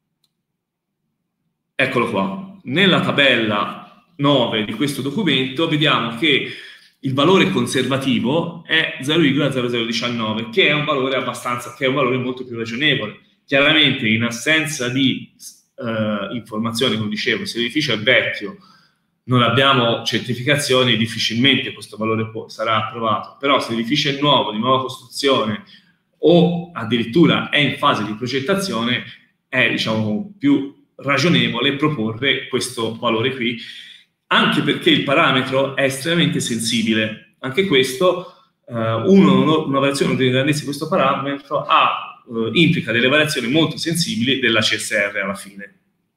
eccolo qua. Nella tabella nove di questo documento vediamo che il valore conservativo è zero virgola zero zero uno nove, che è un valore abbastanza, che è un valore molto più ragionevole. Chiaramente in assenza di eh, informazioni, come dicevo, se l'edificio è vecchio, non abbiamo certificazioni, difficilmente questo valore può, sarà approvato. Però se l'edificio è nuovo, di nuova costruzione o addirittura è in fase di progettazione, è diciamo più ragionevole proporre questo valore qui, anche perché il parametro è estremamente sensibile. Anche questo, eh, uno, una variazione di grandezza di questo parametro ha, eh, implica delle variazioni molto sensibili della C S R alla fine.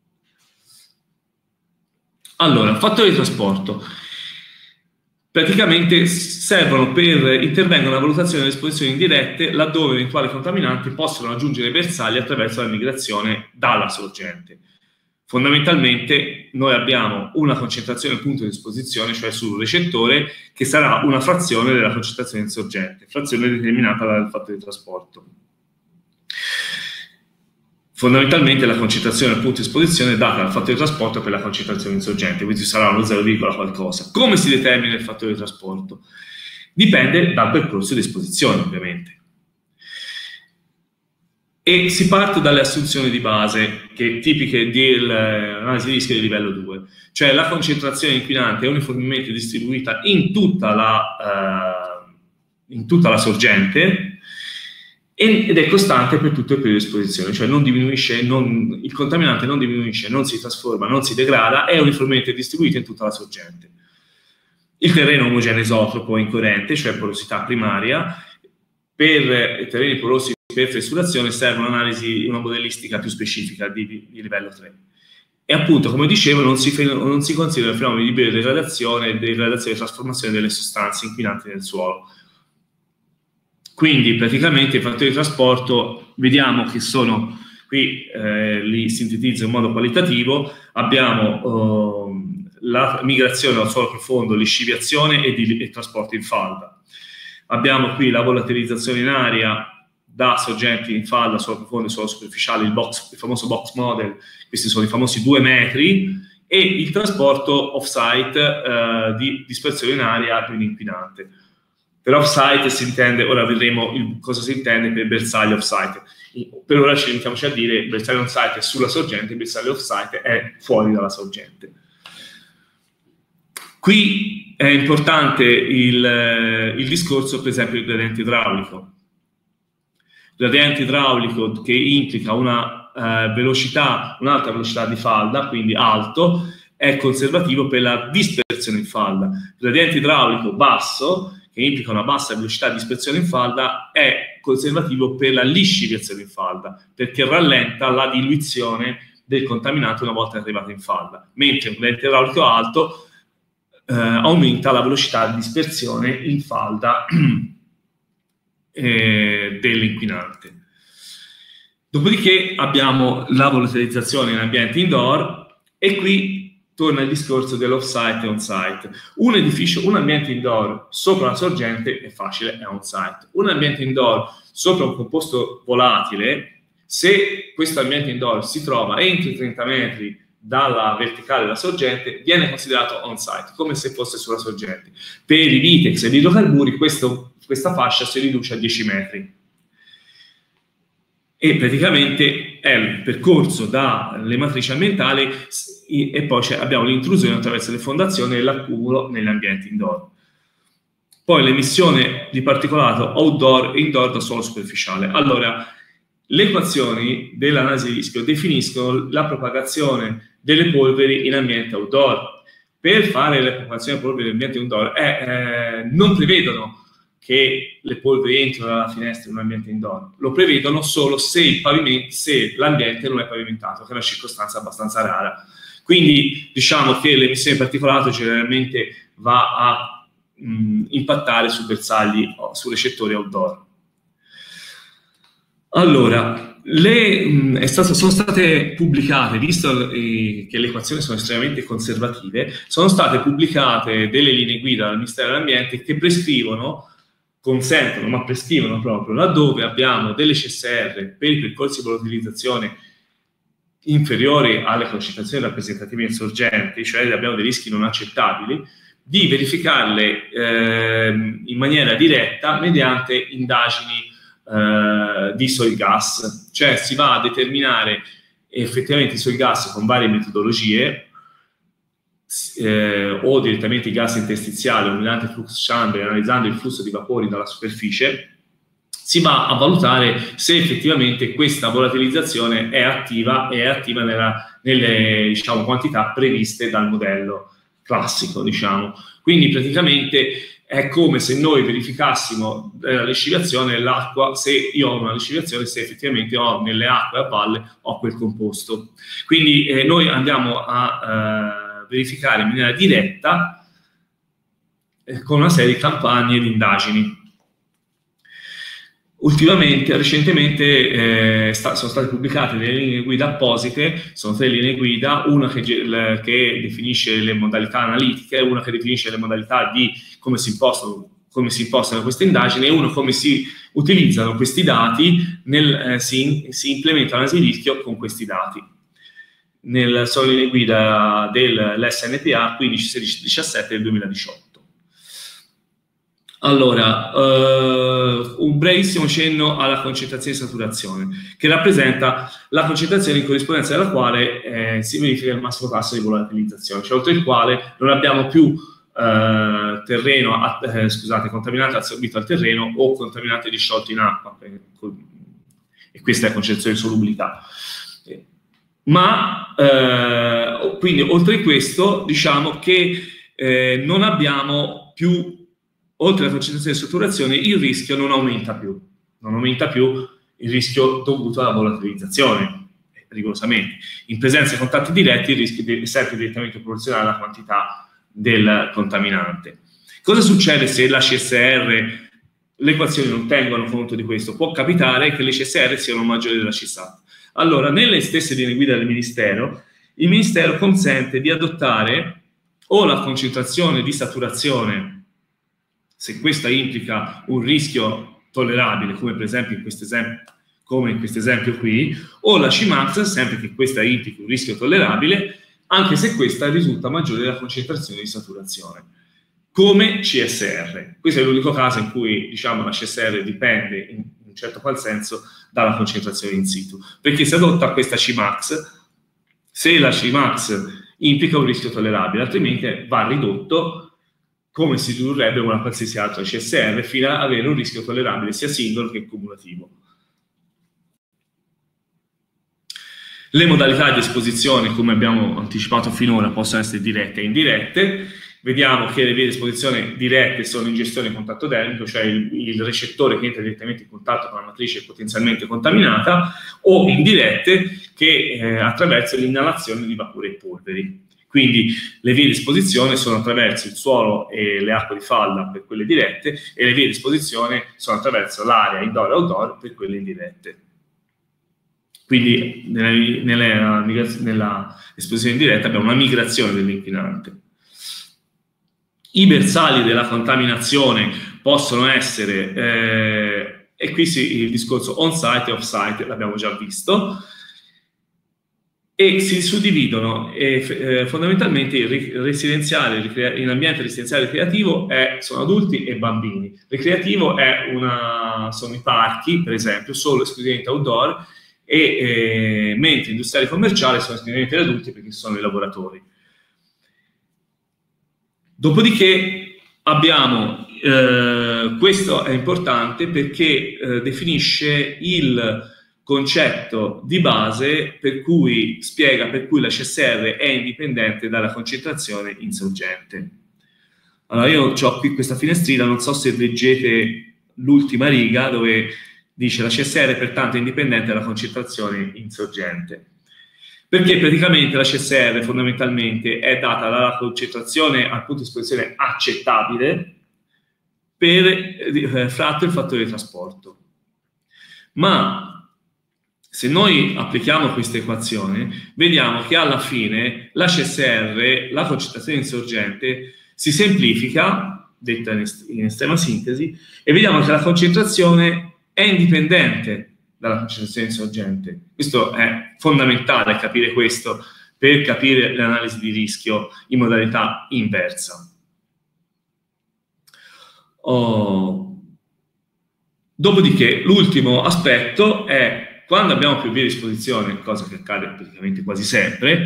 Allora, fattori di trasporto. Praticamente servono per, intervengono nella valutazione delle esposizioni indirette laddove eventuali contaminanti possono raggiungere i bersagli attraverso la migrazione dalla sorgente. Fondamentalmente noi abbiamo una concentrazione punto di esposizione, cioè sul recettore, che sarà una frazione della concentrazione in sorgente, frazione determinata dal fattore di trasporto. Fondamentalmente la concentrazione al punto di esposizione è data dal fattore di trasporto per la concentrazione in sorgente, quindi sarà uno zero, qualcosa. Come si determina il fattore di trasporto? Dipende dal percorso di esposizione, ovviamente. E si parte dalle assunzioni di base, che tipiche dell'analisi di rischio di livello due, cioè la concentrazione inquinante è uniformemente distribuita in tutta la, uh, in tutta la sorgente ed è costante per tutto il periodo di esposizione, cioè non diminuisce, non, il contaminante non diminuisce, non si trasforma, non si degrada, è uniformemente distribuito in tutta la sorgente. Il terreno omogeneo isotropo è incoerente, cioè porosità primaria. Per terreni porosi per fessurazione serve un'analisi, una modellistica più specifica di, di, di livello tre. E appunto, come dicevo, non si, non si considera il fenomeno di biodegradazione e degradazione e trasformazione delle sostanze inquinanti nel suolo. Quindi praticamente i fattori di trasporto vediamo che sono, qui eh, li sintetizzo in modo qualitativo, abbiamo eh, la migrazione al suolo profondo, lisciviazione e, di, e trasporto in falda. Abbiamo qui la volatilizzazione in aria da sorgenti in falda, suolo profondo e suolo superficiale, il, box, il famoso box model, questi sono i famosi due metri, e il trasporto off-site eh, di dispersione in aria quindi inquinante. Per off-site si intende, ora vedremo il, cosa si intende per bersaglio off-site. Per ora ci limitiamoci a dire il bersaglio on-site è sulla sorgente, il bersaglio off-site è fuori dalla sorgente. Qui è importante il, il discorso, per esempio, del gradiente idraulico. Il gradiente idraulico che implica una eh, velocità, un'alta velocità di falda, quindi alto, è conservativo per la dispersione in falda. Il gradiente idraulico basso, che implica una bassa velocità di dispersione in falda, è conservativo per la lisciviazione in falda, perché rallenta la diluizione del contaminato una volta arrivato in falda. Mentre un gradiente idraulico alto Eh, aumenta la velocità di dispersione in falda eh, dell'inquinante. Dopodiché abbiamo la volatilizzazione in ambienti indoor e qui torna il discorso dell'off-site e on-site. Un edificio, un ambiente indoor sopra la sorgente è facile, è on-site. Un ambiente indoor sopra un composto volatile Se questo ambiente indoor si trova entro i trenta metri dalla verticale della sorgente, viene considerato on-site, come se fosse sulla sorgente. Per i Vitex e gli idrocarburi questo, questa fascia si riduce a dieci metri. E praticamente è il percorso dalle matrici ambientali e poi abbiamo l'intrusione attraverso le fondazioni e l'accumulo negli ambienti indoor. Poi l'emissione di particolato outdoor e indoor da suolo superficiale. Allora, le equazioni dell'analisi di rischio definiscono la propagazione delle polveri in ambiente outdoor. Per fare la propagazione delle polveri in ambiente outdoor eh, eh, non prevedono che le polveri entrino dalla finestra in un ambiente indoor, lo prevedono solo se il pavimento, se l'ambiente non è pavimentato, che è una circostanza abbastanza rara. Quindi diciamo che l'emissione di particolato generalmente va a mh, impattare su bersagli o su recettori outdoor. Allora, le, mh, è stato, sono state pubblicate, visto eh, che le equazioni sono estremamente conservative, sono state pubblicate delle linee guida dal Ministero dell'Ambiente che prescrivono, consentono, ma prescrivono proprio, laddove abbiamo delle C S R per i percorsi di volatilizzazione inferiori alle concentrazioni rappresentative insorgenti, cioè abbiamo dei rischi non accettabili, di verificarle eh, in maniera diretta mediante indagini Uh, di soil gas, cioè si va a determinare effettivamente i soil gas con varie metodologie eh, o direttamente i gas interstiziali o mediante flux chamber, analizzando il flusso di vapori dalla superficie, si va a valutare se effettivamente questa volatilizzazione è attiva e è attiva nella, nelle diciamo, quantità previste dal modello classico, diciamo. Quindi praticamente è come se noi verificassimo la lisciviazione dell'acqua, se io ho una lisciviazione, se effettivamente ho nelle acque a valle ho quel composto. Quindi eh, noi andiamo a eh, verificare in maniera diretta eh, con una serie di campagne di indagini. Ultimamente, recentemente, eh, sta, sono state pubblicate delle linee guida apposite, sono tre linee guida, una che, le, che definisce le modalità analitiche, una che definisce le modalità di come si impostano, come si impostano queste indagini e uno come si utilizzano questi dati, nel, eh, si, si implementa l'analisi di rischio con questi dati. Nel, sono linee guida dell'S N P A quindici sedici diciassette del duemiladiciotto. Allora, uh, un brevissimo cenno alla concentrazione di saturazione, che rappresenta la concentrazione in corrispondenza della quale eh, si verifica il massimo tasso di volatilizzazione, cioè oltre il quale non abbiamo più uh, terreno, uh, scusate, contaminante assorbito al terreno o contaminante disciolto in acqua, e questa è la concentrazione di solubilità. Ma, uh, quindi, oltre a questo, diciamo che eh, non abbiamo più, oltre alla concentrazione di saturazione, il rischio non aumenta più, non aumenta più il rischio dovuto alla volatilizzazione, rigorosamente. In presenza di contatti diretti il rischio è sempre direttamente proporzionale alla quantità del contaminante. Cosa succede se la C S R, le equazioni non tengono conto di questo? Può capitare che le C S R siano maggiori della C S A T. Allora, nelle stesse linee guida del Ministero, il Ministero consente di adottare o la concentrazione di saturazione, se questa implica un rischio tollerabile, come per esempio in questo esempio, come in questo esempio qui, o la C max, sempre che questa implica un rischio tollerabile, anche se questa risulta maggiore della concentrazione di saturazione, come C S R. Questo è l'unico caso in cui, diciamo, la C S R dipende, in un certo qual senso, dalla concentrazione in situ, perché se adotta questa C max, se la C max implica un rischio tollerabile, altrimenti va ridotto come si ridurrebbe una qualsiasi altra C S R, fino ad avere un rischio tollerabile sia singolo che cumulativo. Le modalità di esposizione, come abbiamo anticipato finora, possono essere dirette e indirette. Vediamo che le vie di esposizione dirette sono ingestione e contatto termico, cioè il, il recettore che entra direttamente in contatto con la matrice potenzialmente contaminata, o indirette che eh, attraverso l'inalazione di vapori e polveri. Quindi le vie di esposizione sono attraverso il suolo e le acque di falla per quelle dirette, e le vie di esposizione sono attraverso l'area indoor e outdoor per quelle indirette. Quindi nella, nella, nella esposizione indiretta abbiamo una migrazione dell'inquinante. I bersagli della contaminazione possono essere eh, e qui sì, il discorso on-site e off-site l'abbiamo già visto, e si suddividono e, eh, fondamentalmente il residenziale, in ambiente residenziale ricreativo è, sono adulti e bambini. Ricreativo è una, sono i parchi, per esempio, solo esclusivamente outdoor, e eh, mentre industriali e commerciali sono esclusivamente gli adulti perché sono i lavoratori. Dopodiché abbiamo, eh, questo è importante perché eh, definisce il concetto di base per cui spiega per cui la C S R è indipendente dalla concentrazione insorgente. Allora io ho qui questa finestrina, non so se leggete l'ultima riga dove dice la C S R pertanto è indipendente dalla concentrazione insorgente. Perché praticamente la C S R fondamentalmente è data dalla concentrazione al punto di esposizione accettabile per eh, fratto il fattore di trasporto. Ma se noi applichiamo questa equazione, vediamo che alla fine la C S R, la concentrazione insorgente, si semplifica, detta in, est in estrema sintesi, e vediamo che la concentrazione è indipendente dalla concentrazione insorgente. Questo è fondamentale capire questo per capire l'analisi di rischio in modalità inversa. Oh. Dopodiché l'ultimo aspetto è quando abbiamo più vie di esposizione, cosa che accade praticamente quasi sempre,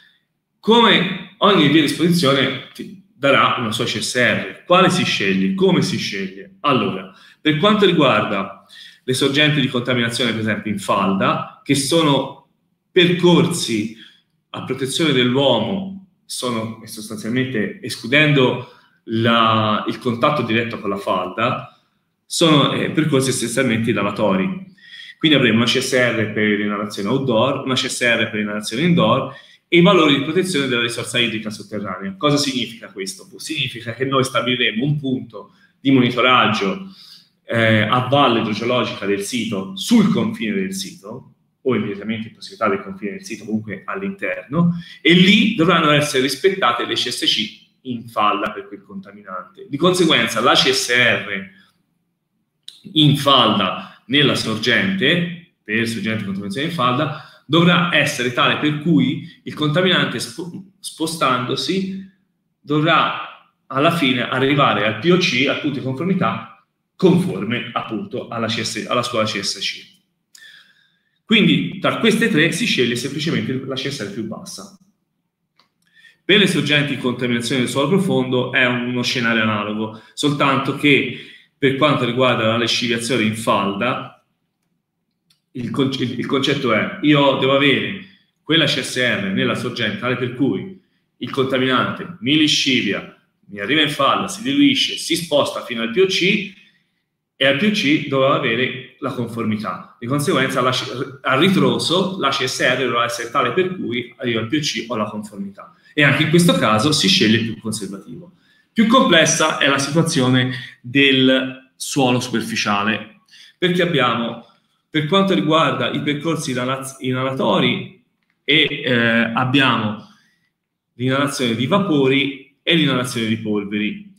come ogni via di esposizione ti darà una sua C S R. Quale si sceglie? Come si sceglie? Allora, per quanto riguarda le sorgenti di contaminazione, per esempio in falda, che sono percorsi a protezione dell'uomo, sono sostanzialmente, escludendo la, il contatto diretto con la falda, sono eh, percorsi essenzialmente lavatori. Quindi avremo una C S R per l'inalazione outdoor, una C S R per l'inalazione indoor e i valori di protezione della risorsa idrica sotterranea. Cosa significa questo? Significa che noi stabiliremo un punto di monitoraggio eh, a valle idrogeologica del sito, sul confine del sito, o immediatamente in prossimità del confine del sito, comunque all'interno, e lì dovranno essere rispettate le C S C in falda per quel contaminante. Di conseguenza la C S R in falda nella sorgente, per sorgente di contaminazione in falda, dovrà essere tale per cui il contaminante sp spostandosi dovrà alla fine arrivare al P O C, al punto di conformità, conforme appunto alla, C S alla scuola C S C. Quindi tra queste tre si sceglie semplicemente la C S R più bassa. Per le sorgenti di contaminazione del suolo profondo è uno scenario analogo, soltanto che per quanto riguarda la lesciviazione in falda, il, conce il concetto è io devo avere quella C S R nella sorgente tale per cui il contaminante mi liscivia, mi arriva in falda, si diluisce, si sposta fino al P O C e al P O C dovrà avere la conformità. Di conseguenza la, al ritroso la C S R dovrà essere tale per cui io al P O C ho la conformità. E anche in questo caso si sceglie il più conservativo. Più complessa è la situazione del suolo superficiale, perché abbiamo, per quanto riguarda i percorsi inalatori, e eh, abbiamo l'inalazione di vapori e l'inalazione di polveri.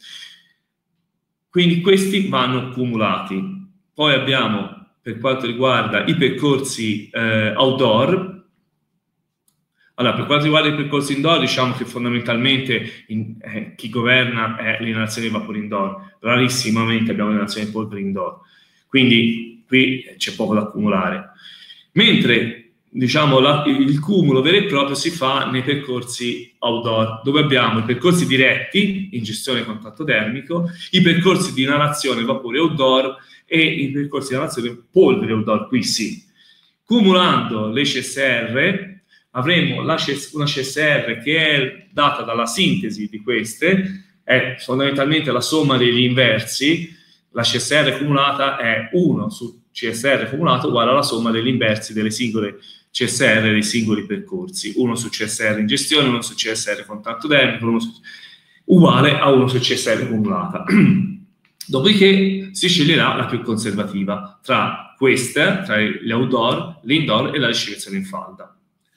Quindi questi vanno cumulati. Poi abbiamo, per quanto riguarda i percorsi eh, outdoor, allora, per quanto riguarda i percorsi indoor, diciamo che fondamentalmente in, eh, chi governa è l'inalazione di vapori indoor. Rarissimamente abbiamo l'inalazione di polveri indoor. Quindi qui c'è poco da accumulare. Mentre, diciamo, la, il cumulo vero e proprio si fa nei percorsi outdoor, dove abbiamo i percorsi diretti, in gestione contatto termico, i percorsi di inalazione vapori outdoor e i percorsi di inalazione polveri outdoor, qui sì. Cumulando le C S R, avremo la una C S R che è data dalla sintesi di queste, è fondamentalmente la somma degli inversi. La C S R cumulata è uno su C S R cumulato uguale alla somma degli inversi delle singole C S R dei singoli percorsi, uno su C S R in gestione, uno su C S R contatto termico, uno su, uguale a uno su C S R cumulata. Dopodiché si sceglierà la più conservativa tra queste, tra gli outdoor, l'indoor e la lesciviazione in falda.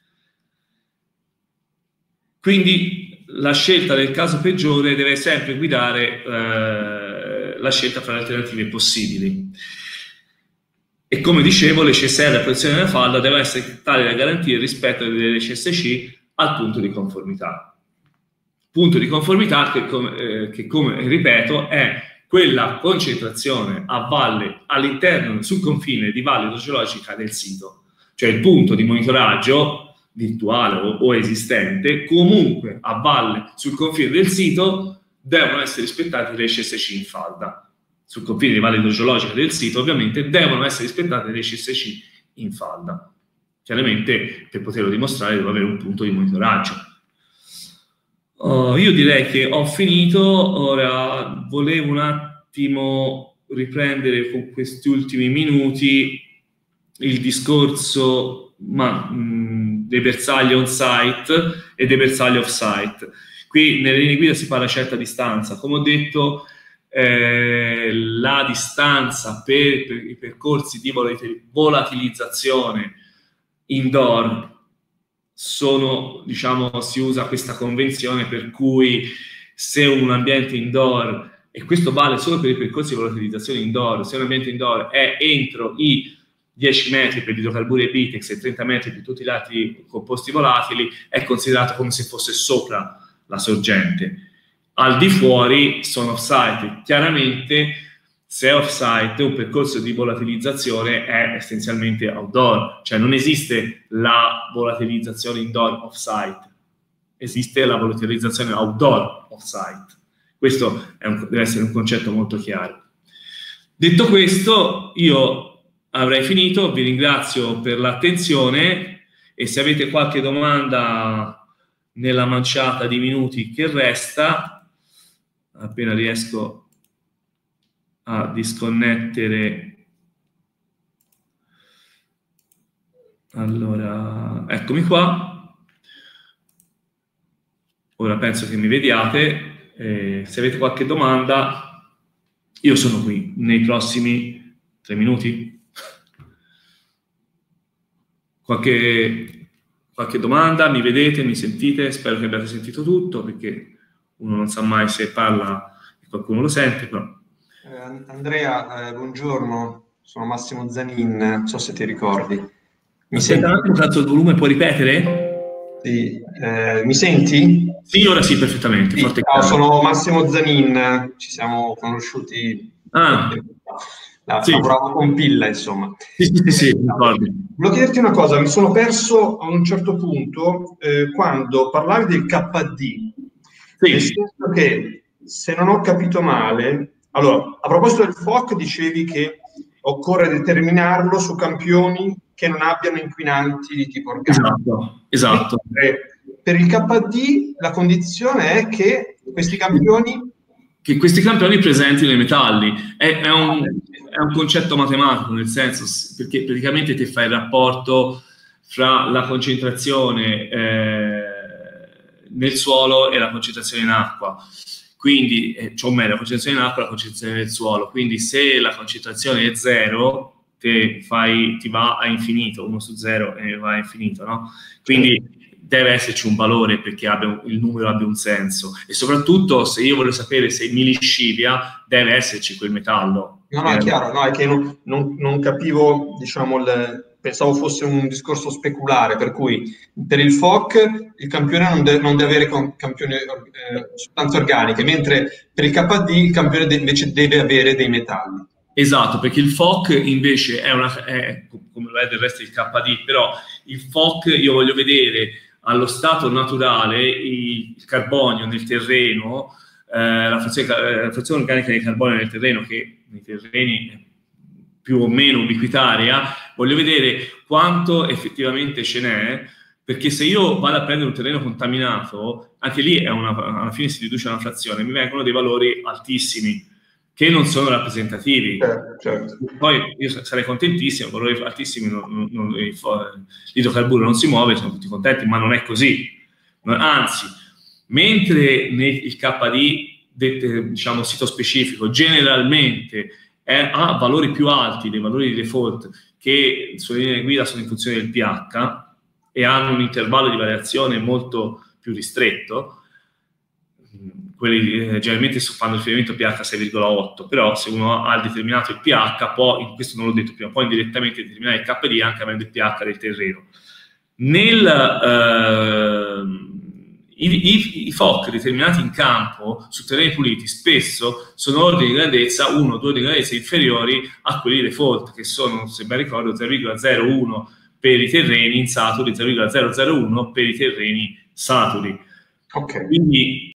Quindi la scelta del caso peggiore deve sempre guidare eh, la scelta fra le alternative possibili. E come dicevo, l'H S R, la protezione della falda, deve essere tale da garantire il rispetto dell'H S C al punto di conformità. Punto di conformità che, come, eh, che, come ripeto, è quella concentrazione a valle, all'interno, sul confine di valle idrogeologica del sito, cioè il punto di monitoraggio virtuale o, o esistente, comunque a valle, sul confine del sito, devono essere rispettati le H S C in falda. Sul confine di valle idrogeologica del sito, ovviamente, devono essere rispettate le H S C in falda. Chiaramente, per poterlo dimostrare, devo avere un punto di monitoraggio. Uh, io direi che ho finito. Ora volevo un attimo riprendere con questi ultimi minuti il discorso ma, mh, dei bersagli on-site e dei bersagli off-site. Qui nelle linee guida si parla a certa distanza. Come ho detto, eh, la distanza per, per i percorsi di volatilizzazione indoor sono, diciamo, si usa questa convenzione per cui se un ambiente indoor, e questo vale solo per i percorsi di volatilizzazione indoor, se un ambiente indoor è entro i dieci metri per gli idrocarburi e Bitex e trenta metri per tutti gli altri composti volatili, è considerato come se fosse sopra la sorgente. Al di fuori sono off-site. Chiaramente, se è off-site, un percorso di volatilizzazione è essenzialmente outdoor, cioè non esiste la volatilizzazione indoor off-site, esiste la volatilizzazione outdoor off-site. Questo è un, deve essere un concetto molto chiaro. Detto questo, io avrei finito, vi ringrazio per l'attenzione e se avete qualche domanda nella manciata di minuti che resta, appena riesco a disconnettere, allora eccomi qua, ora penso che mi vediate, eh, se avete qualche domanda io sono qui nei prossimi tre minuti. Qualche, qualche domanda? Mi vedete, mi sentite? Spero che abbiate sentito tutto, perché uno non sa mai se parla e qualcuno lo sente, però. Eh, Andrea, eh, buongiorno, sono Massimo Zanin, non so se ti ricordi. Mi Aspetta un attimo, tanto il volume, puoi ripetere? Sì, eh, mi senti? Sì, ora sì, perfettamente. Sì, ciao, sono Massimo Zanin, ci siamo conosciuti. Ah, La, sì. Lavoravo con Pilla, insomma. Sì, sì, sì, sì, ricordo. Volevo chiederti una cosa, mi sono perso a un certo punto eh, quando parlavi del K D, sì. Nel senso che, se non ho capito male, allora, a proposito del F O C dicevi che occorre determinarlo su campioni che non abbiano inquinanti di tipo organico. Esatto, esatto. Per il K D la condizione è che questi campioni... Che questi campioni presentino i metalli. È, è, un, è un concetto matematico, nel senso, perché praticamente ti fai il rapporto fra la concentrazione eh, nel suolo e la concentrazione in acqua. Quindi, eh, cioè, o meglio, la concentrazione in acqua e la concentrazione nel suolo. Quindi se la concentrazione è zero, te fai, ti va a infinito, uno su zero e va a infinito, no? Quindi deve esserci un valore perché abbia, il numero abbia un senso. E soprattutto, se io voglio sapere se milliscivia, deve esserci quel metallo. No, no, è chiaro, no, è che non, non, non capivo, diciamo, il, pensavo fosse un discorso speculare, per cui per il F O C il campione non, de, non deve avere campioni, eh, sostanze organiche, mentre per il K D il campione de, invece deve avere dei metalli. Esatto, perché il F O C invece è, una, è come lo è del resto il K D, però il F O C io voglio vedere allo stato naturale il carbonio nel terreno, eh, la, frazione, la frazione organica di carbonio nel terreno, che nei terreni è più o meno ubiquitaria, voglio vedere quanto effettivamente ce n'è, perché se io vado a prendere un terreno contaminato, anche lì è una, alla fine si riduce a una frazione, mi vengono dei valori altissimi, che non sono rappresentativi. Certo, certo. Poi io sarei contentissimo, valori altissimi, non, non, l'idrocarburo non si muove, sono tutti contenti, ma non è così. Anzi, mentre nel K D, diciamo sito specifico, generalmente è, ha valori più alti dei valori di default che sulle linee guida sono in funzione del pH e hanno un intervallo di variazione molto più ristretto, quelli eh, generalmente fanno riferimento a pH sei virgola otto, però se uno ha determinato il pH, può, questo non l'ho detto prima, può indirettamente determinare il K D anche avendo il pH del terreno. Nel, eh, i, i, i F O C determinati in campo su terreni puliti spesso sono ordini di grandezza uno o due di grandezza inferiori a quelli default, che sono, se ben ricordo, zero virgola zero uno per i terreni insaturi, zero virgola zero zero uno per i terreni saturi. Okay. Quindi